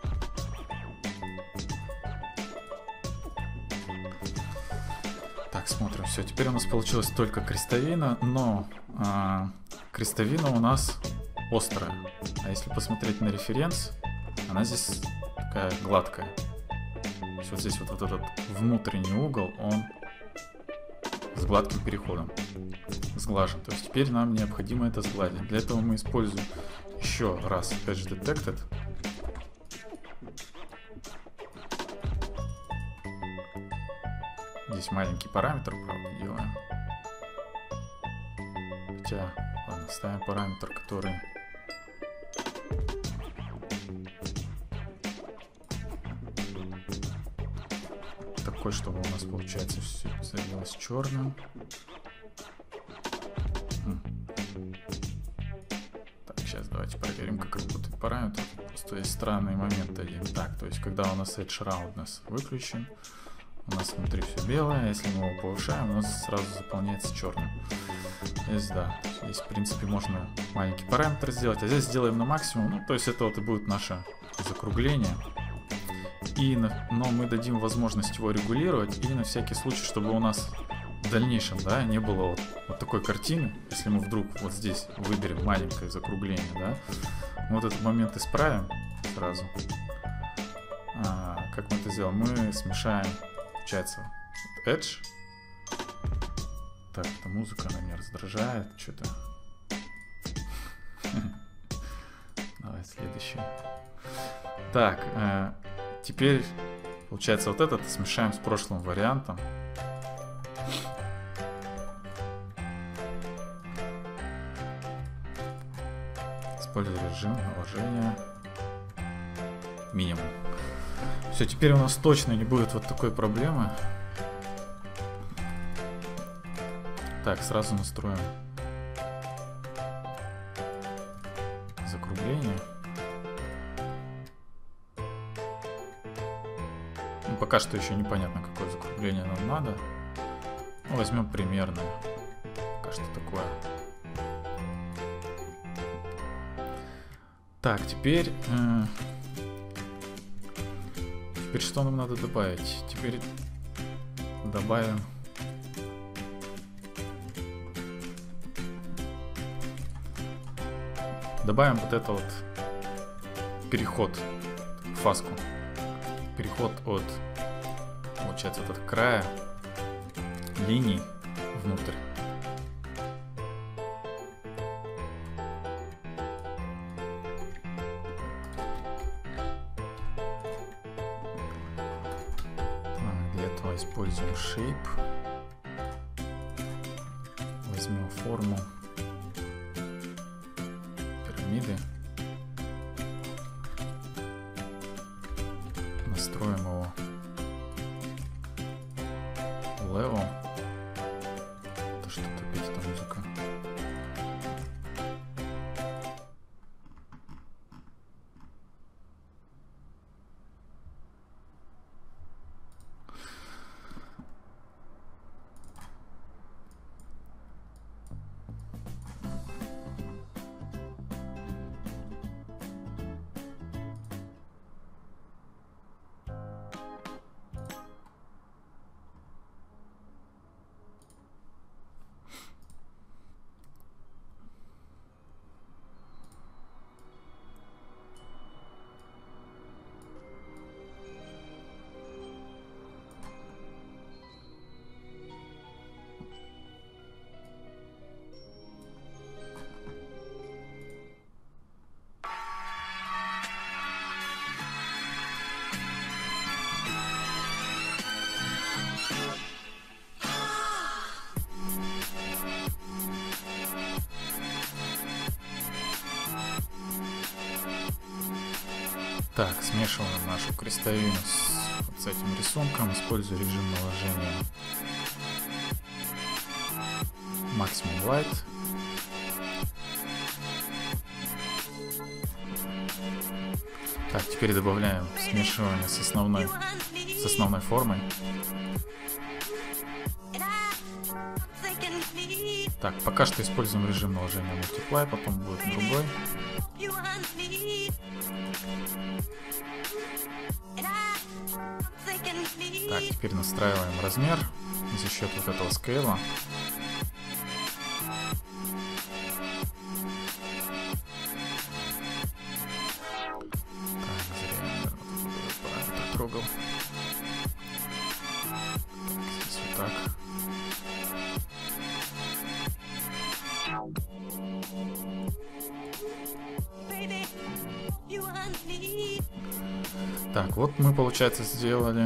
S1: Так, смотрим. Все, теперь у нас получилась только крестовина, но крестовина у нас острая. А если посмотреть на референс, она здесь такая гладкая. То есть вот здесь вот этот внутренний угол, он с гладким переходом, сглажен. То есть теперь нам необходимо это сгладить. Для этого мы используем еще раз Edge Detected. Здесь маленький параметр, правда, делаем. Хотя, ладно, ставим параметр, который такой, чтобы у нас, получается, все завелось черным. Так, сейчас давайте проверим, как работает параметр. Просто есть странный момент один. Так, то есть, когда у нас Edge Roundness выключен, у нас внутри все белое. Если мы его повышаем, у нас сразу заполняется черным. Здесь, да, здесь, в принципе, можно маленький параметр сделать, а здесь сделаем на максимум. Ну, то есть, это вот и будет наше закругление. Но мы дадим возможность его регулировать, и на всякий случай, чтобы у нас в дальнейшем, да, не было вот такой картины, если мы вдруг вот здесь выберем маленькое закругление, да, мы вот этот момент исправим сразу. Как мы это сделаем? Мы смешаем, получается, Edge. Так, эта музыка, она меня раздражает, что-то. Давай следующий. Так, теперь, получается, вот этот смешаем с прошлым вариантом. Используем режим наложения минимум. Все, теперь у нас точно не будет вот такой проблемы. Так, сразу настроим закругление. Пока что еще непонятно, какое закругление нам надо. Ну, возьмем примерно. Пока что такое. Так, теперь что нам надо добавить? Теперь добавим вот это вот переход, фаску. Переход от, получается, от края линий внутрь. Для этого используем Shape. Возьмем форму пирамиды. Настроим его level. Это что тупит эта музыка? Так, смешиваем нашу крестовину с этим рисунком, используя режим наложения Maximum Light. Так, теперь добавляем смешивание с основной формой. Так, пока что используем режим наложения Multiply, потом будет другой. Так, теперь настраиваем размер за счет вот этого скейла. Так, зря я, наверное, параметр трогал. Так, здесь вот так. Так, вот мы, получается, сделали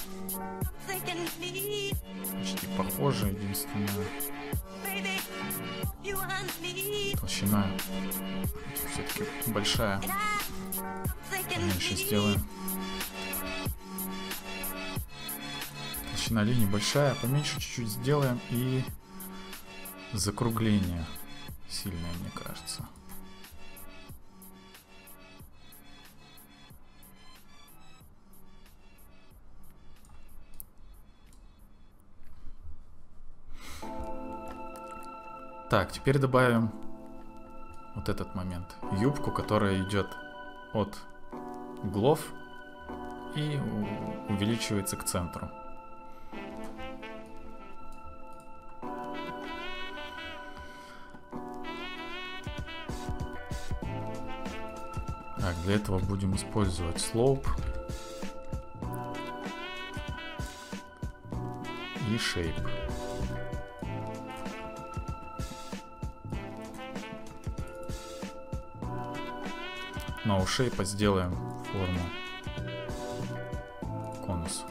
S1: почти похоже, единственное толщина все-таки большая, меньше сделаем. Толщина линии большая, поменьше чуть-чуть сделаем, и закругление сильное, мне кажется. Так, теперь добавим вот этот момент. Юбку, которая идет от углов и увеличивается к центру. Так, для этого будем использовать slope и shape. Но у шейпа сделаем форму конус.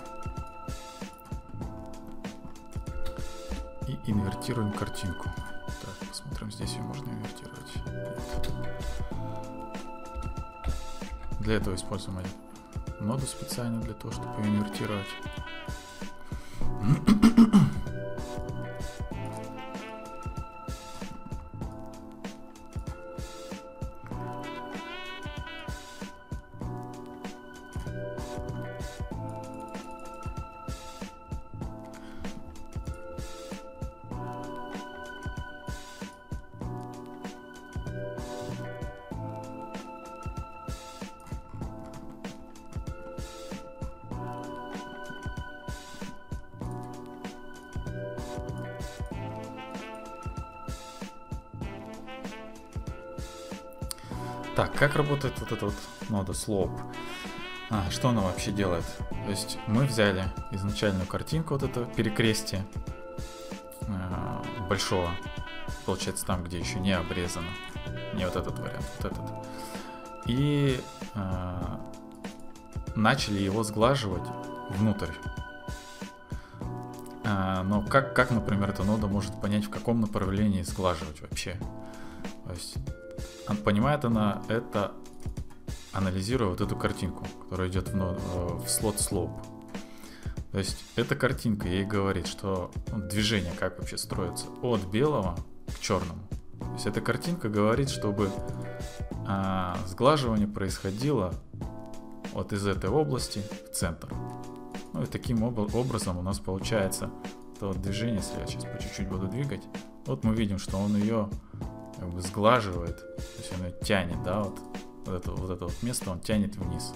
S1: И инвертируем картинку. Так, посмотрим, здесь ее можно инвертировать. Нет. Для этого используем ноду специально для того, чтобы ее инвертировать. Так, как работает вот эта вот нода slope? Что она вообще делает? То есть мы взяли изначальную картинку, вот это перекрестие большого, получается там, где еще не обрезано, не вот этот вариант, вот этот, и начали его сглаживать внутрь. Но как, например, эта нода может понять, в каком направлении сглаживать вообще? То есть понимает она это, анализируя вот эту картинку, которая идет в слот slope. То есть эта картинка ей говорит, что движение как вообще строится от белого к черному. То есть эта картинка говорит, чтобы сглаживание происходило вот из этой области в центр. Ну и таким образом у нас получается это вот движение, если я сейчас по чуть-чуть буду двигать, вот мы видим, что он ее как бы сглаживает, то есть он ее тянет, да, вот это вот место он тянет вниз.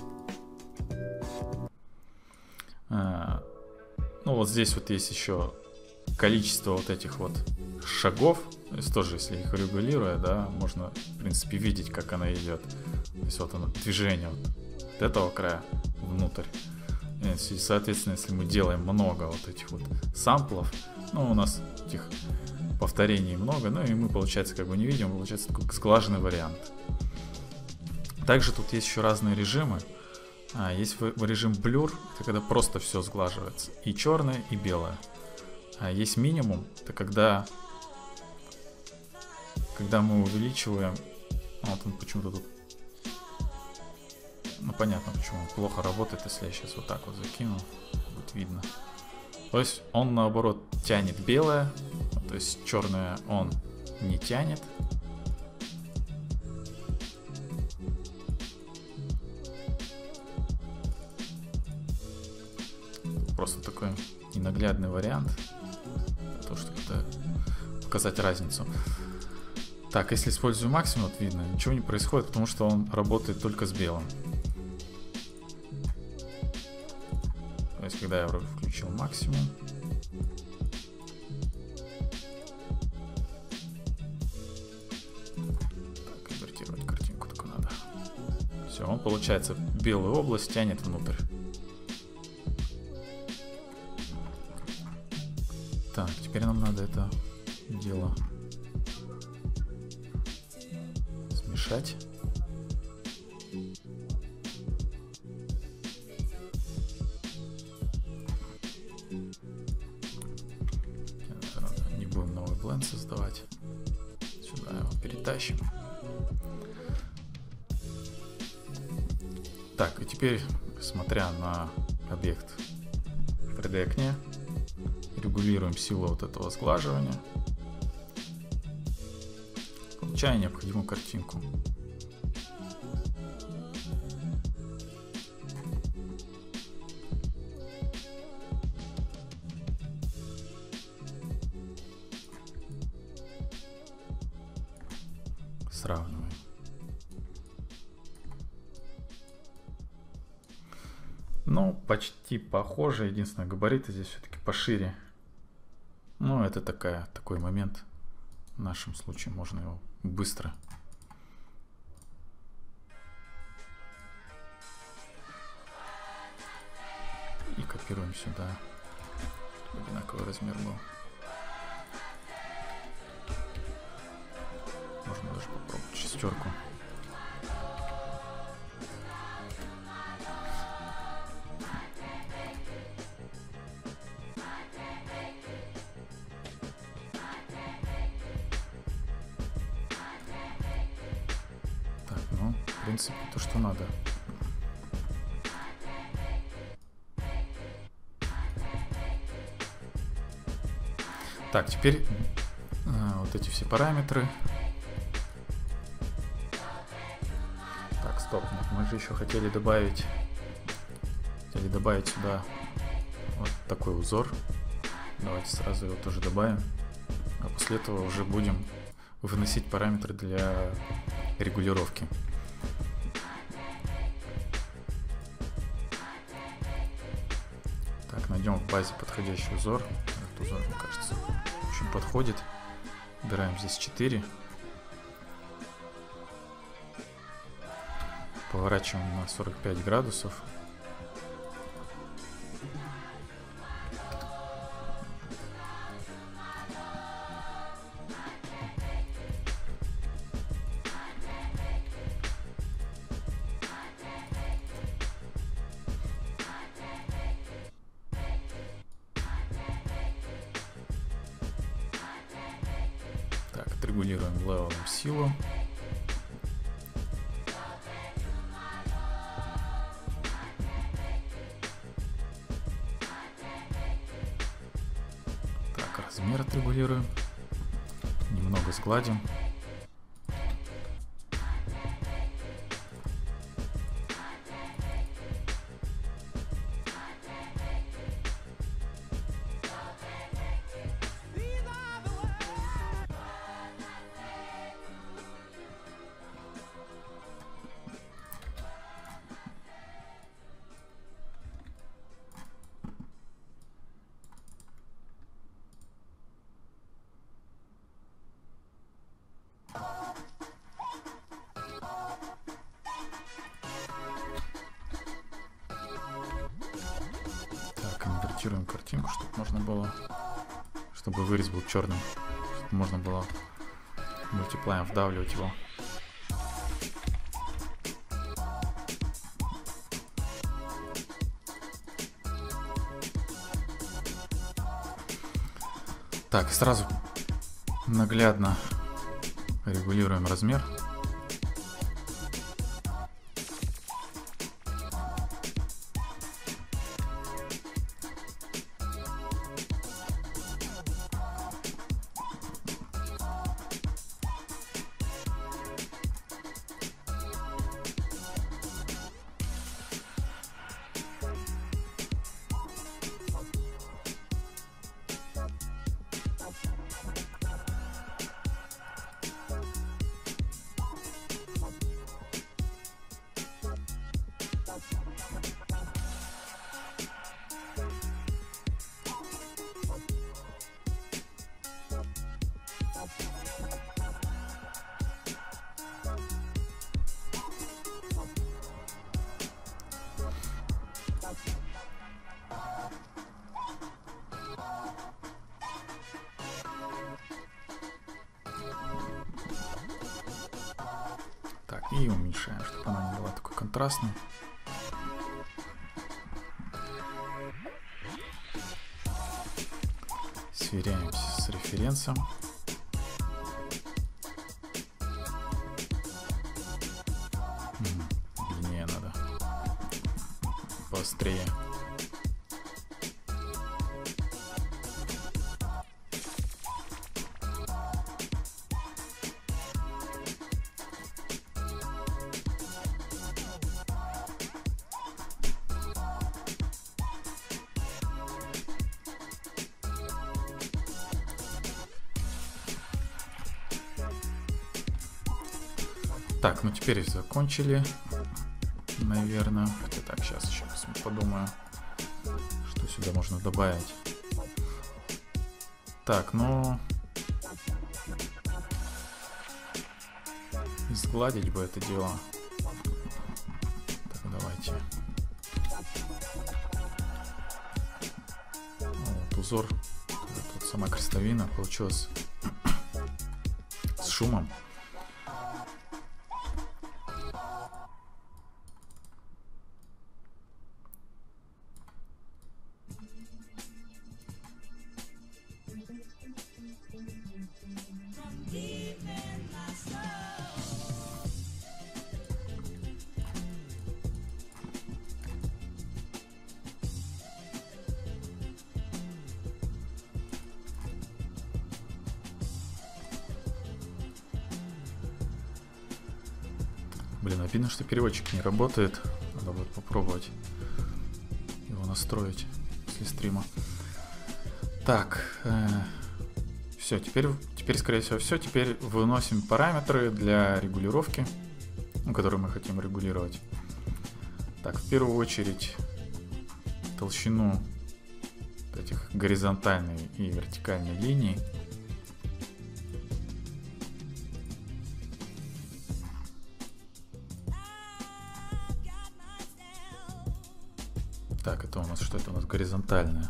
S1: Ну вот здесь вот есть еще количество вот этих вот шагов, то есть тоже, если их регулируя, да, можно в принципе видеть, как она идет. То есть вот оно, движение вот этого края внутрь. И, соответственно, если мы делаем много вот этих вот самплов, ну у нас этих повторений много, ну и мы, получается, как бы не видим, получается такой сглаженный вариант. Также тут есть еще разные режимы. Есть режим Blur, это когда просто все сглаживается, и черное, и белое. Есть минимум, это когда мы увеличиваем, вот он почему-то тут Ну, понятно, почему плохо работает, если я сейчас вот так вот закину. Будет видно. То есть он, наоборот, тянет белое. То есть черное он не тянет. Просто такой ненаглядный вариант. То, чтобы показать разницу. Так, если использую максимум, вот видно, ничего не происходит, потому что он работает только с белым. То есть, когда я вроде включил максимум. Так, инвертировать картинку только надо. Все, он, получается, белую область тянет внутрь. Так, теперь нам надо это дело смешать. Не будем новый бленд создавать. Сюда его перетащим. Так, и теперь, смотря на объект в 3D окне, регулируем силу вот этого сглаживания. Получаем необходимую картинку. Сравниваем. Ну, почти похоже. Единственное, габариты здесь все-таки пошире. Ну, это такой момент. В нашем случае можно его быстро. И копируем сюда. Чтобы одинаковый размер был. Можно даже попробовать шестерку. В принципе, то, что надо. Так, теперь вот эти все параметры. Так, стоп, нет, мы же еще хотели добавить сюда вот такой узор. Давайте сразу его тоже добавим. А после этого уже будем выносить параметры для регулировки. Найдем в базе подходящий узор. Этот узор, мне кажется, очень подходит. Выбираем здесь 4. Поворачиваем на 45 градусов. Регулируем левелом силу. Так, размер отрегулируем. Немного сгладим. Инвертируем картинку, чтобы можно было, чтобы вырез был черным, чтобы можно было мультиплеем вдавливать его. Так, сразу наглядно регулируем размер. И уменьшаем, чтобы она не была такой контрастной. Сверяемся с референсом. Длиннее надо. Поострее. Так, ну теперь закончили, наверное. Хотя так, сейчас еще подумаю, что сюда можно добавить. Так, ну... Сгладить бы это дело. Так, давайте. Вот узор, тут сама крестовина получилась с шумом. Блин, обидно, что переводчик не работает. Надо будет попробовать его настроить после стрима. Так, все, теперь, скорее всего, все. Теперь выносим параметры для регулировки, которые мы хотим регулировать. Так, в первую очередь толщину этих горизонтальной и вертикальной линий. Так, это у нас что? Это у нас горизонтальная.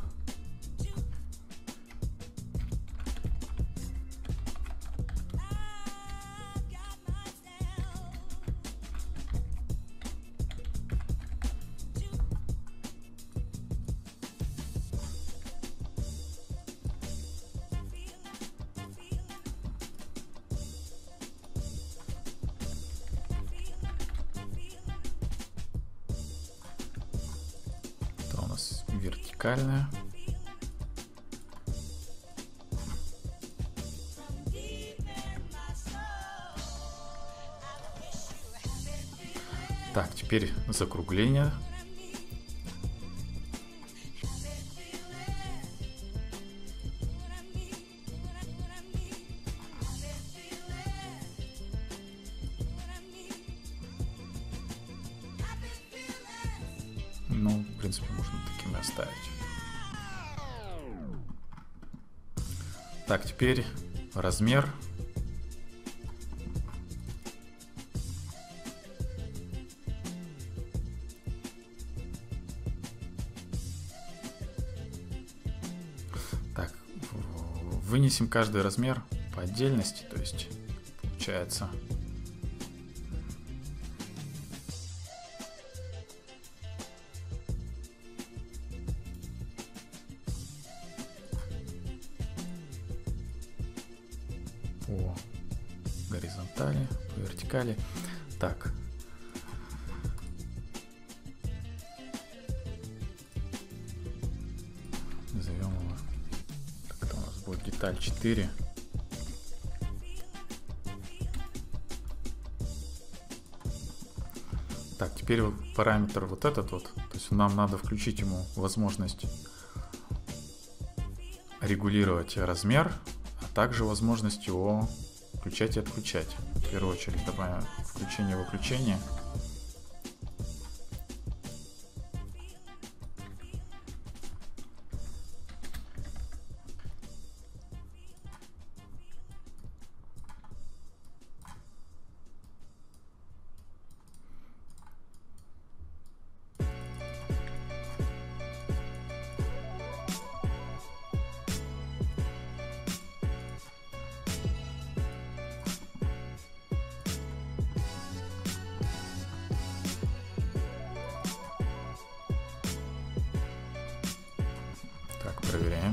S1: Вертикальная. Так, теперь закругление. Ну, в принципе, можно такими оставить. Так, теперь размер. Так, вынесем каждый размер по отдельности, то есть получается... По горизонтали, по вертикали. Так. Назовем его. Так, это у нас будет деталь 4. Так, теперь вот параметр вот этот вот. То есть нам надо включить ему возможность регулировать размер, также возможность его включать и отключать. В первую очередь добавим включение-выключение.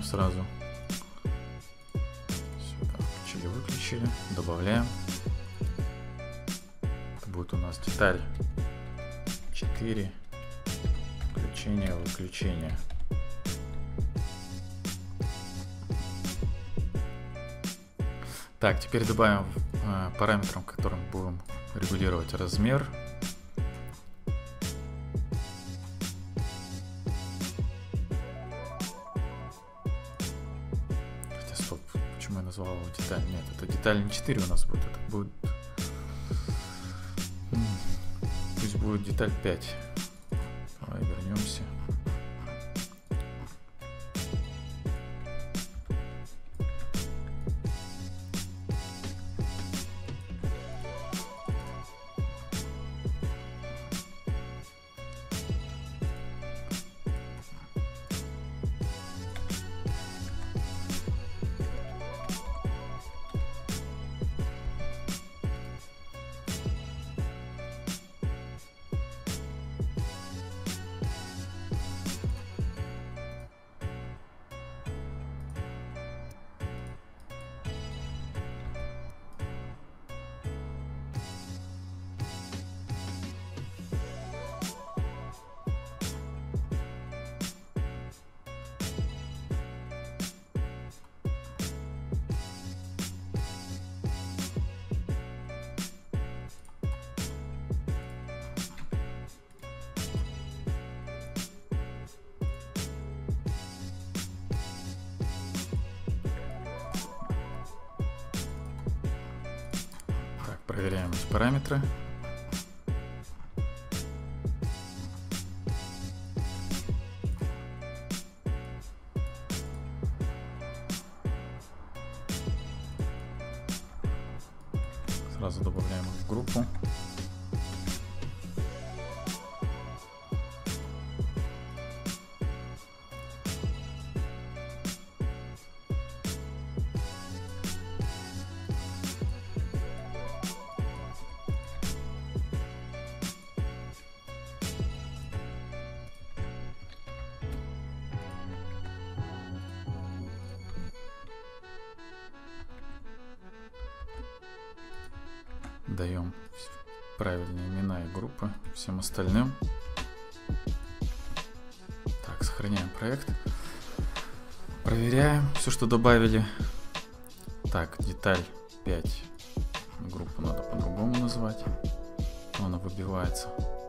S1: включаем сразу. Сюда включили, выключили. Добавляем. Это будет у нас деталь 4. Включение, выключение. Так, теперь добавим параметрам, которым будем регулировать размер. Хотя, стоп, почему я назвал его деталь? Нет, это деталь не 4 у нас будет, это будет... Пусть будет деталь 5. Давай вернемся. Проверяем эти параметры. Сразу добавляем их в группу. Даем правильные имена и группы всем остальным. Так, сохраняем проект. Проверяем все, что добавили. Так, деталь 5. Группу надо по-другому назвать. Она выбивается.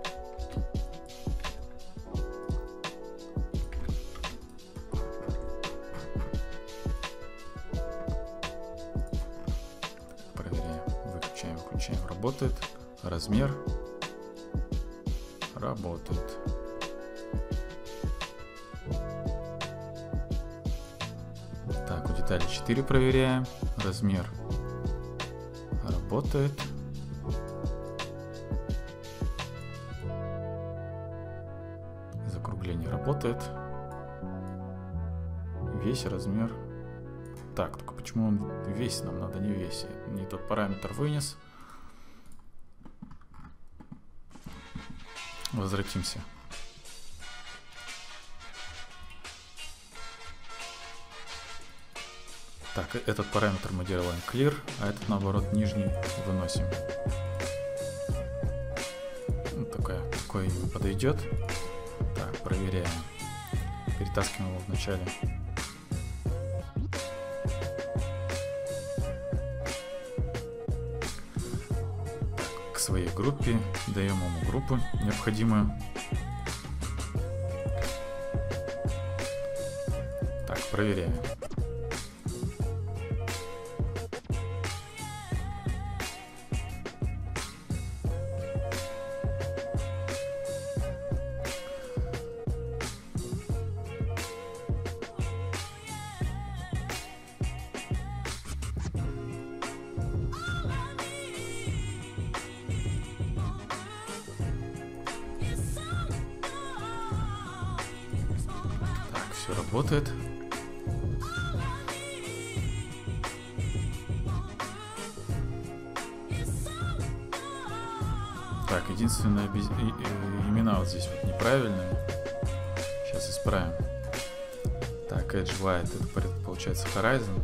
S1: Включаем, работает. Размер работает. Так, у детали 4 проверяем. Размер работает. Закругление работает. Весь размер. Так, только почему он весь? Нам надо не весь. Не тот параметр вынес. Возвратимся. Так, этот параметр мы делаем clear, а этот, наоборот, нижний выносим. Вот такой подойдет. Так, проверяем. Перетаскиваем его вначале. К своей группе. Даем ему группу необходимую. Так, проверяем. Все работает. Так, единственное, имена вот здесь вот неправильные. Сейчас исправим. Так, Edge White, это получается Horizon.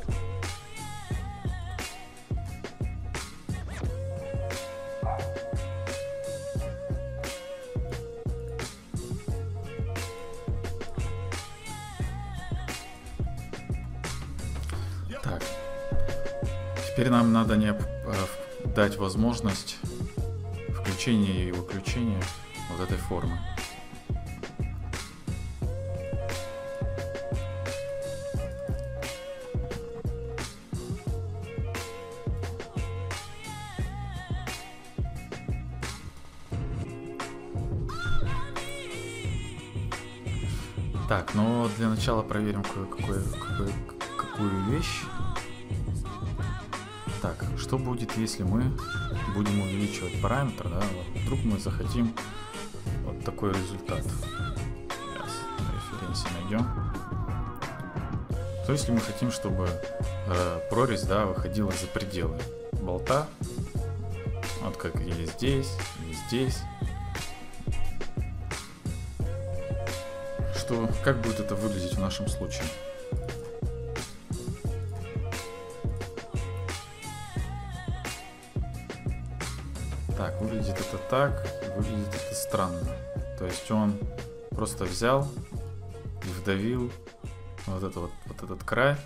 S1: Так, теперь нам надо дать возможность включения и выключения вот этой формы. Так, но для начала проверим какую вещь. Так, что будет, если мы будем увеличивать параметр, да? Вот, вдруг мы захотим вот такой результат. Сейчас на референсе найдем. То есть, если мы хотим, чтобы прорезь, да, выходила за пределы болта, вот как или здесь, или здесь. Что, как будет это выглядеть в нашем случае? Так, выглядит это так, выглядит это странно. То есть он просто взял и вдавил вот этот край.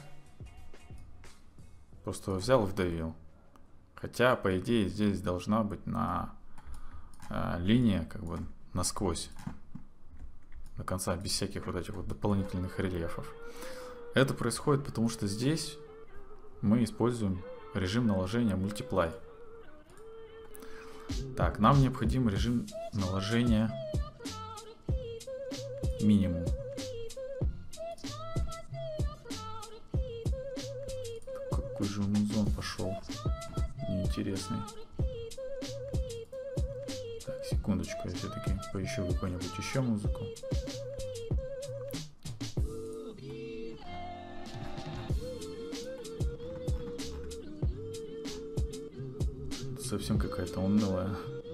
S1: Просто взял и вдавил. Хотя, по идее, здесь должна быть линия как бы насквозь. До конца, без всяких вот этих вот дополнительных рельефов. Это происходит потому, что здесь мы используем режим наложения Multiply. Так, нам необходим режим наложения минимум. Какой же музон пошел неинтересный. Так, секундочку, я все-таки поищу какую-нибудь еще музыку. Совсем какая-то унылая.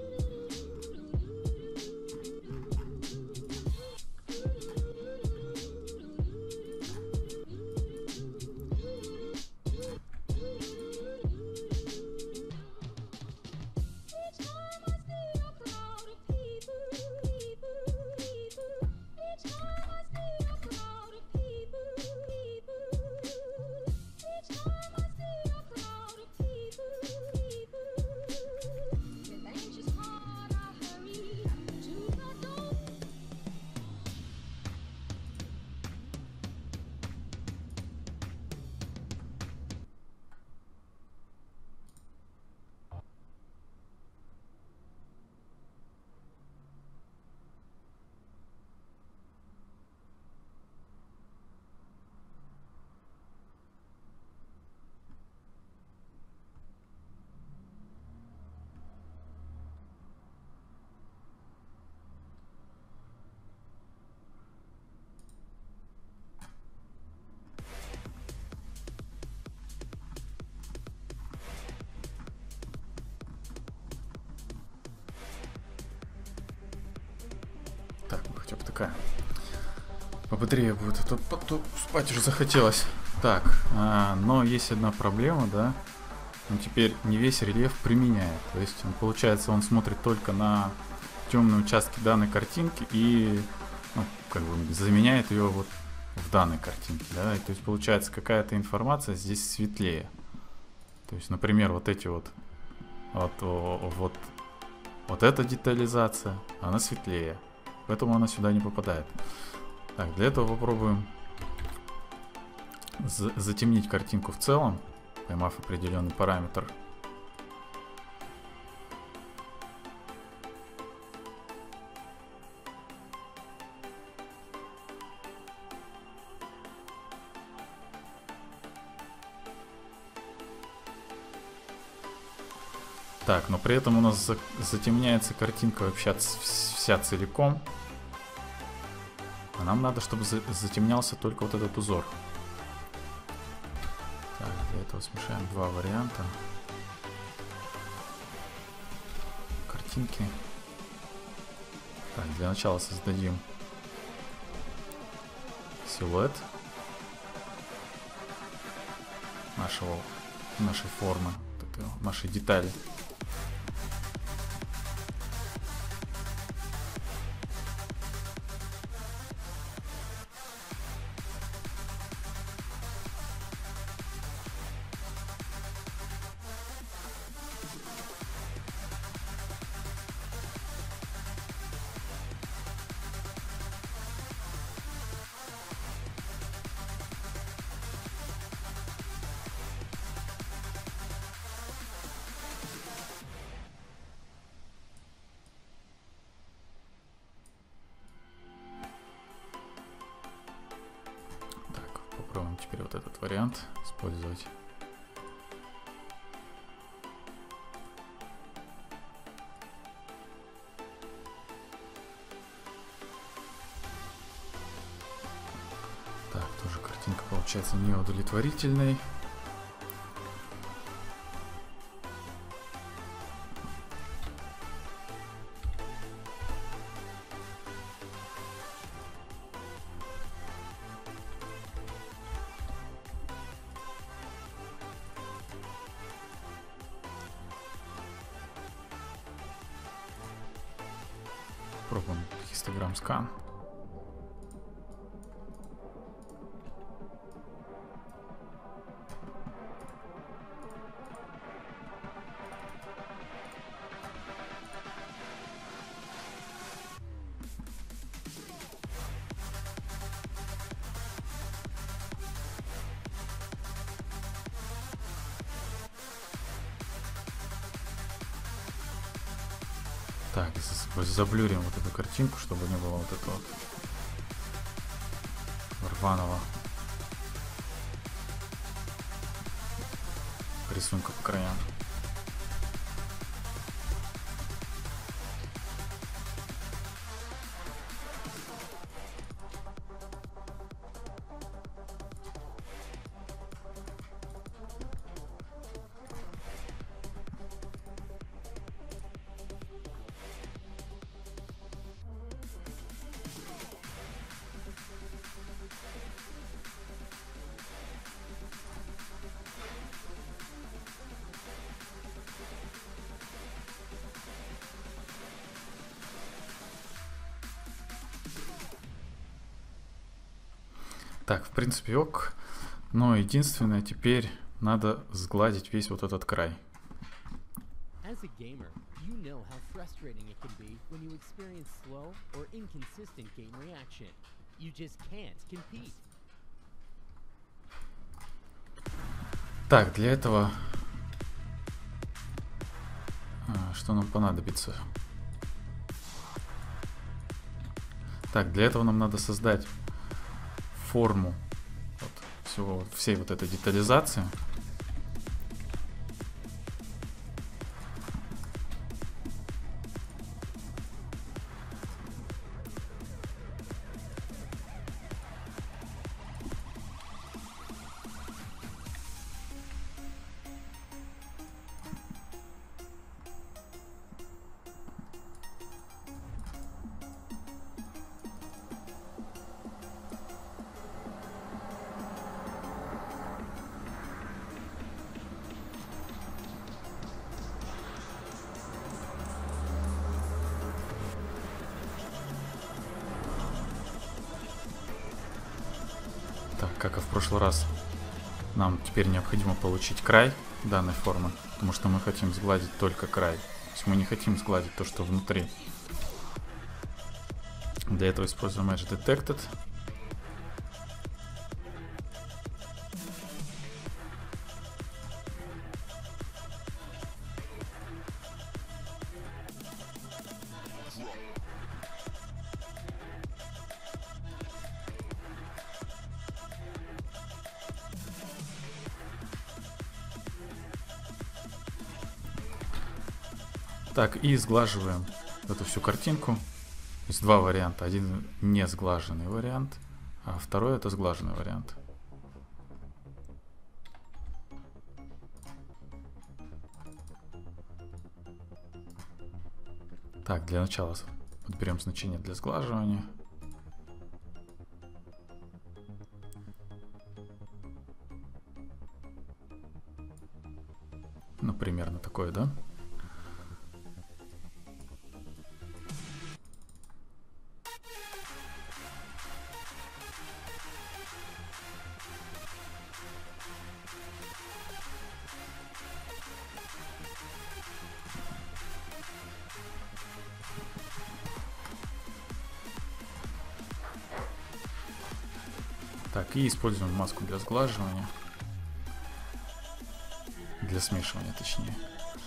S1: Хотя бы такая побыстрее будет, а то спать уже захотелось. Так, но есть одна проблема, да. Он теперь не весь рельеф применяет. То есть, получается, он смотрит только на темные участки данной картинки и как бы заменяет ее вот в данной картинке, да. И, то есть, получается, какая-то информация здесь светлее. То есть, например, вот эти вот эта детализация, она светлее. Поэтому она сюда не попадает. Так, для этого попробуем затемнить картинку в целом, поймав определенный параметр. Так, но при этом у нас затемняется картинка вообще вся целиком. А нам надо, чтобы затемнялся только вот этот узор. Так, для этого смешаем два варианта. Картинки. Так, для начала создадим силуэт нашей формы, нашей детали. Попробуем теперь вот этот вариант использовать. Так, тоже картинка получается неудовлетворительной. Пробуем хистограмм скан. Так, заблюрим вот эту картинку, чтобы не было вот этого рваного рисунка по краям. Так, в принципе, ок. Но единственное, теперь надо сгладить весь вот этот край. Так, для этого что нам понадобится? Так, для этого нам надо создать форму всей вот этой детализации. Как и в прошлый раз, нам теперь необходимо получить край данной формы, потому что мы хотим сгладить только край. То есть мы не хотим сгладить то, что внутри. Для этого используем Edge Detected. Так, и сглаживаем эту всю картинку. Есть два варианта. Один не сглаженный вариант, а второй это сглаженный вариант. Так, для начала подберем значение для сглаживания. Ну, примерно такое, да? Так, и используем маску для сглаживания. Для смешивания, точнее.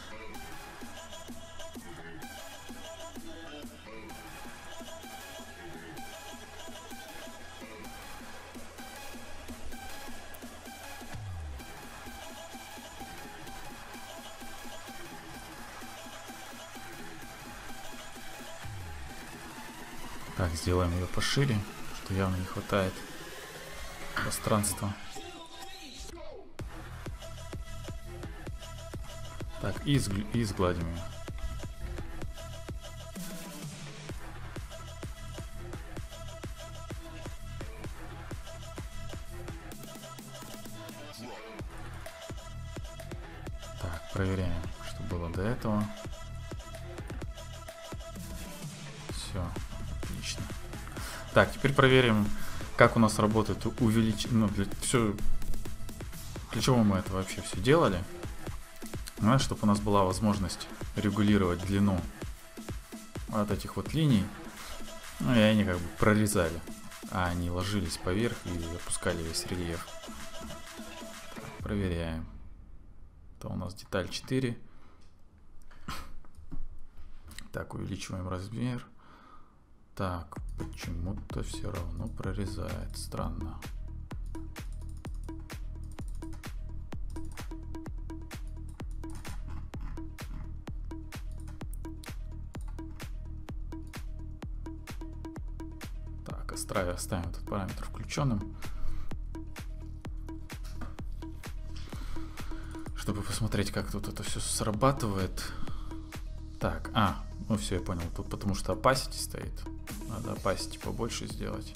S1: Так, сделаем ее пошире, что явно не хватает пространства. Так, и сгладим ее. Так, проверяем, что было до этого. Все, отлично. Так, теперь проверим, как у нас работает увеличение. Для чего мы это вообще все делали? Знаешь, чтобы у нас была возможность регулировать длину от этих вот линий. Ну и они как бы прорезали, а они ложились поверх и опускали весь рельеф. Так, проверяем. Это у нас деталь 4. Так, увеличиваем размер. Так, почему-то все равно прорезает. Странно. Так, оставим этот параметр включенным, чтобы посмотреть, как тут это все срабатывает. Так, ну все, я понял. Тут потому что opacity стоит. Надо opacity побольше сделать.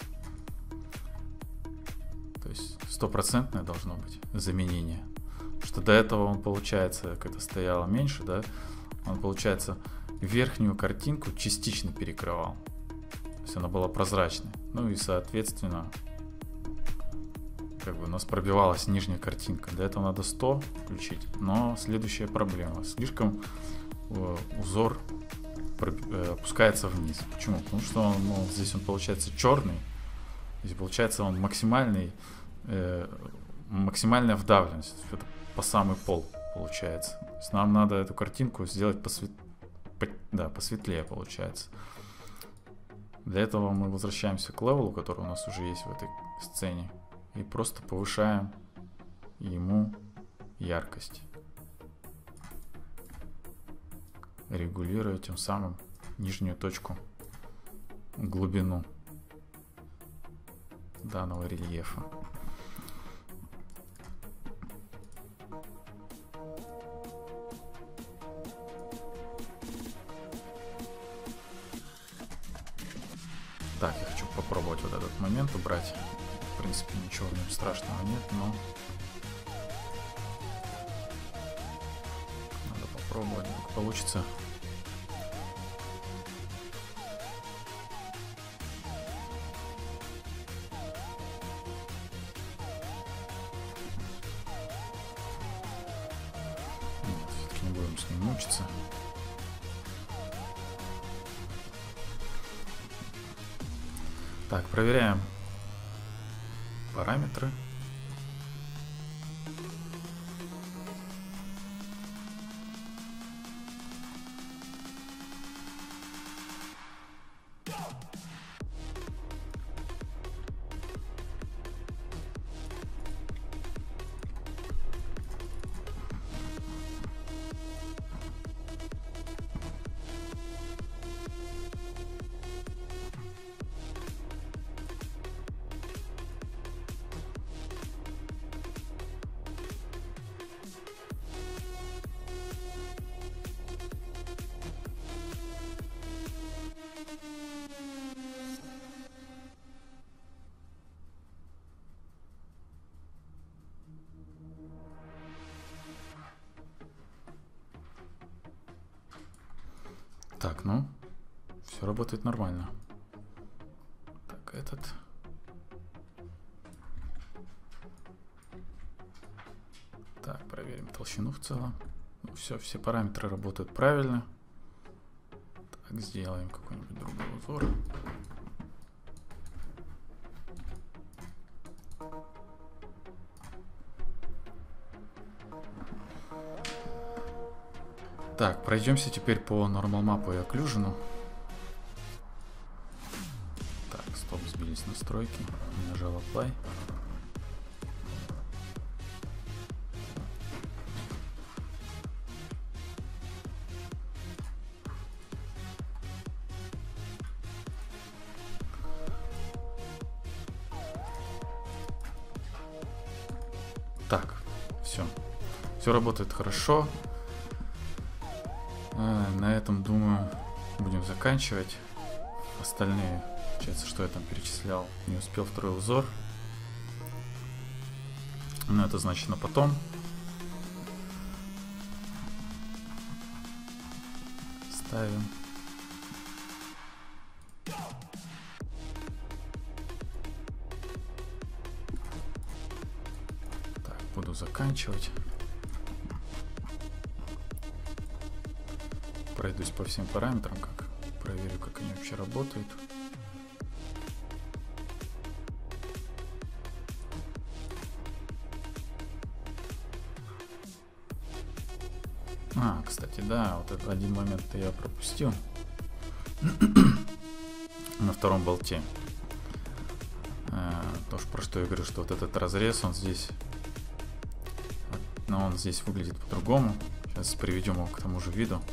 S1: То есть 100% должно быть заменение. Что до этого он, получается, когда стояло меньше, да, он, получается, верхнюю картинку частично перекрывал. То есть она была прозрачной. Ну и, соответственно, как бы у нас пробивалась нижняя картинка. Для этого надо 100 включить. Но следующая проблема. Слишком узор опускается вниз. Почему? Потому что здесь он получается черный. Здесь получается он максимальная вдавленность. Это по самый пол получается. То есть нам надо эту картинку сделать посветлее получается. Для этого мы возвращаемся к левелу, который у нас уже есть в этой сцене. И просто повышаем ему яркость. Регулируя тем самым нижнюю точку, глубину данного рельефа. Так, я хочу попробовать вот этот момент убрать. В принципе, ничего в нем страшного нет, но надо попробовать, как получится. Все-таки не будем с ним мучиться. Так, проверяем параметры. Так, ну, все работает нормально. Так, этот. Так, проверим толщину в целом. Ну, все параметры работают правильно. Так, сделаем какой-нибудь другой узор. Так, пройдемся теперь по Normal Map и Occlusion. Так, стоп, сбились настройки. Нажал Apply. Так, все. Все работает хорошо. На этом, думаю, будем заканчивать. Остальные, получается, что я там перечислял, не успел второй узор. Но это значит на потом. Ставим. Так, буду заканчивать. Пройдусь по всем параметрам, проверю, как они вообще работают. Кстати, да, вот этот один момент я пропустил. На втором болте. То, про что я говорю, что вот этот разрез, он здесь выглядит по-другому. Сейчас приведем его к тому же виду.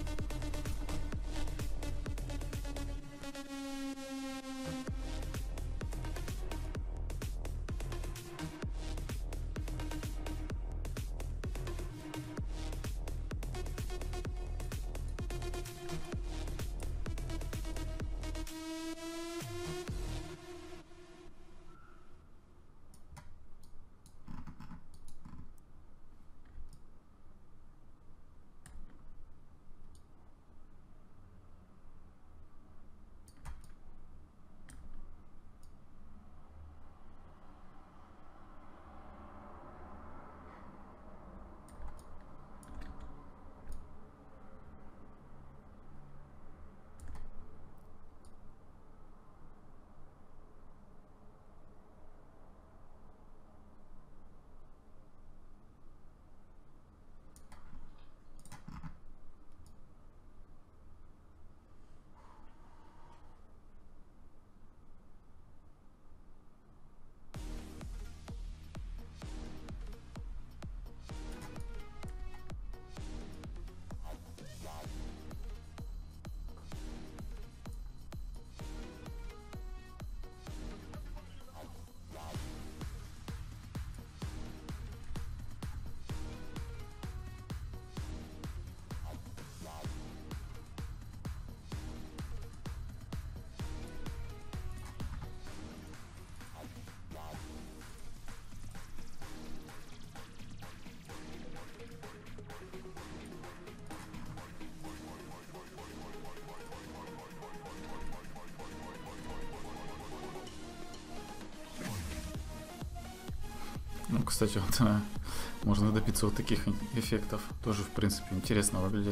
S1: Ну, кстати, вот можно добиться вот таких эффектов. Тоже, в принципе, интересно выглядит.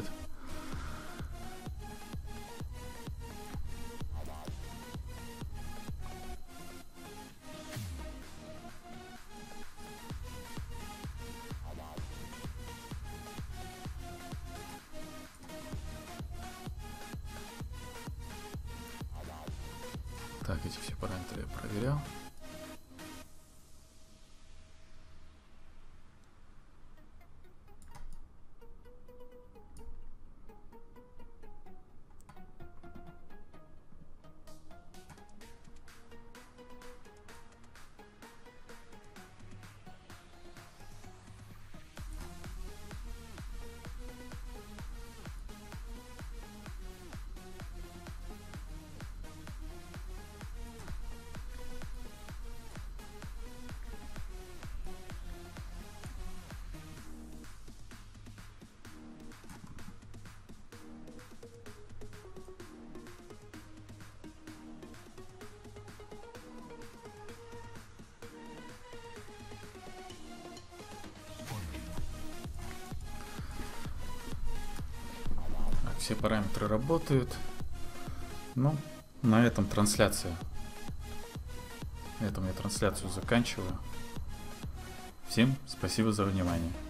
S1: Так, эти все параметры я проверял. все параметры работают. Ну, на этом трансляция. На этом я трансляцию заканчиваю. Всем спасибо за внимание.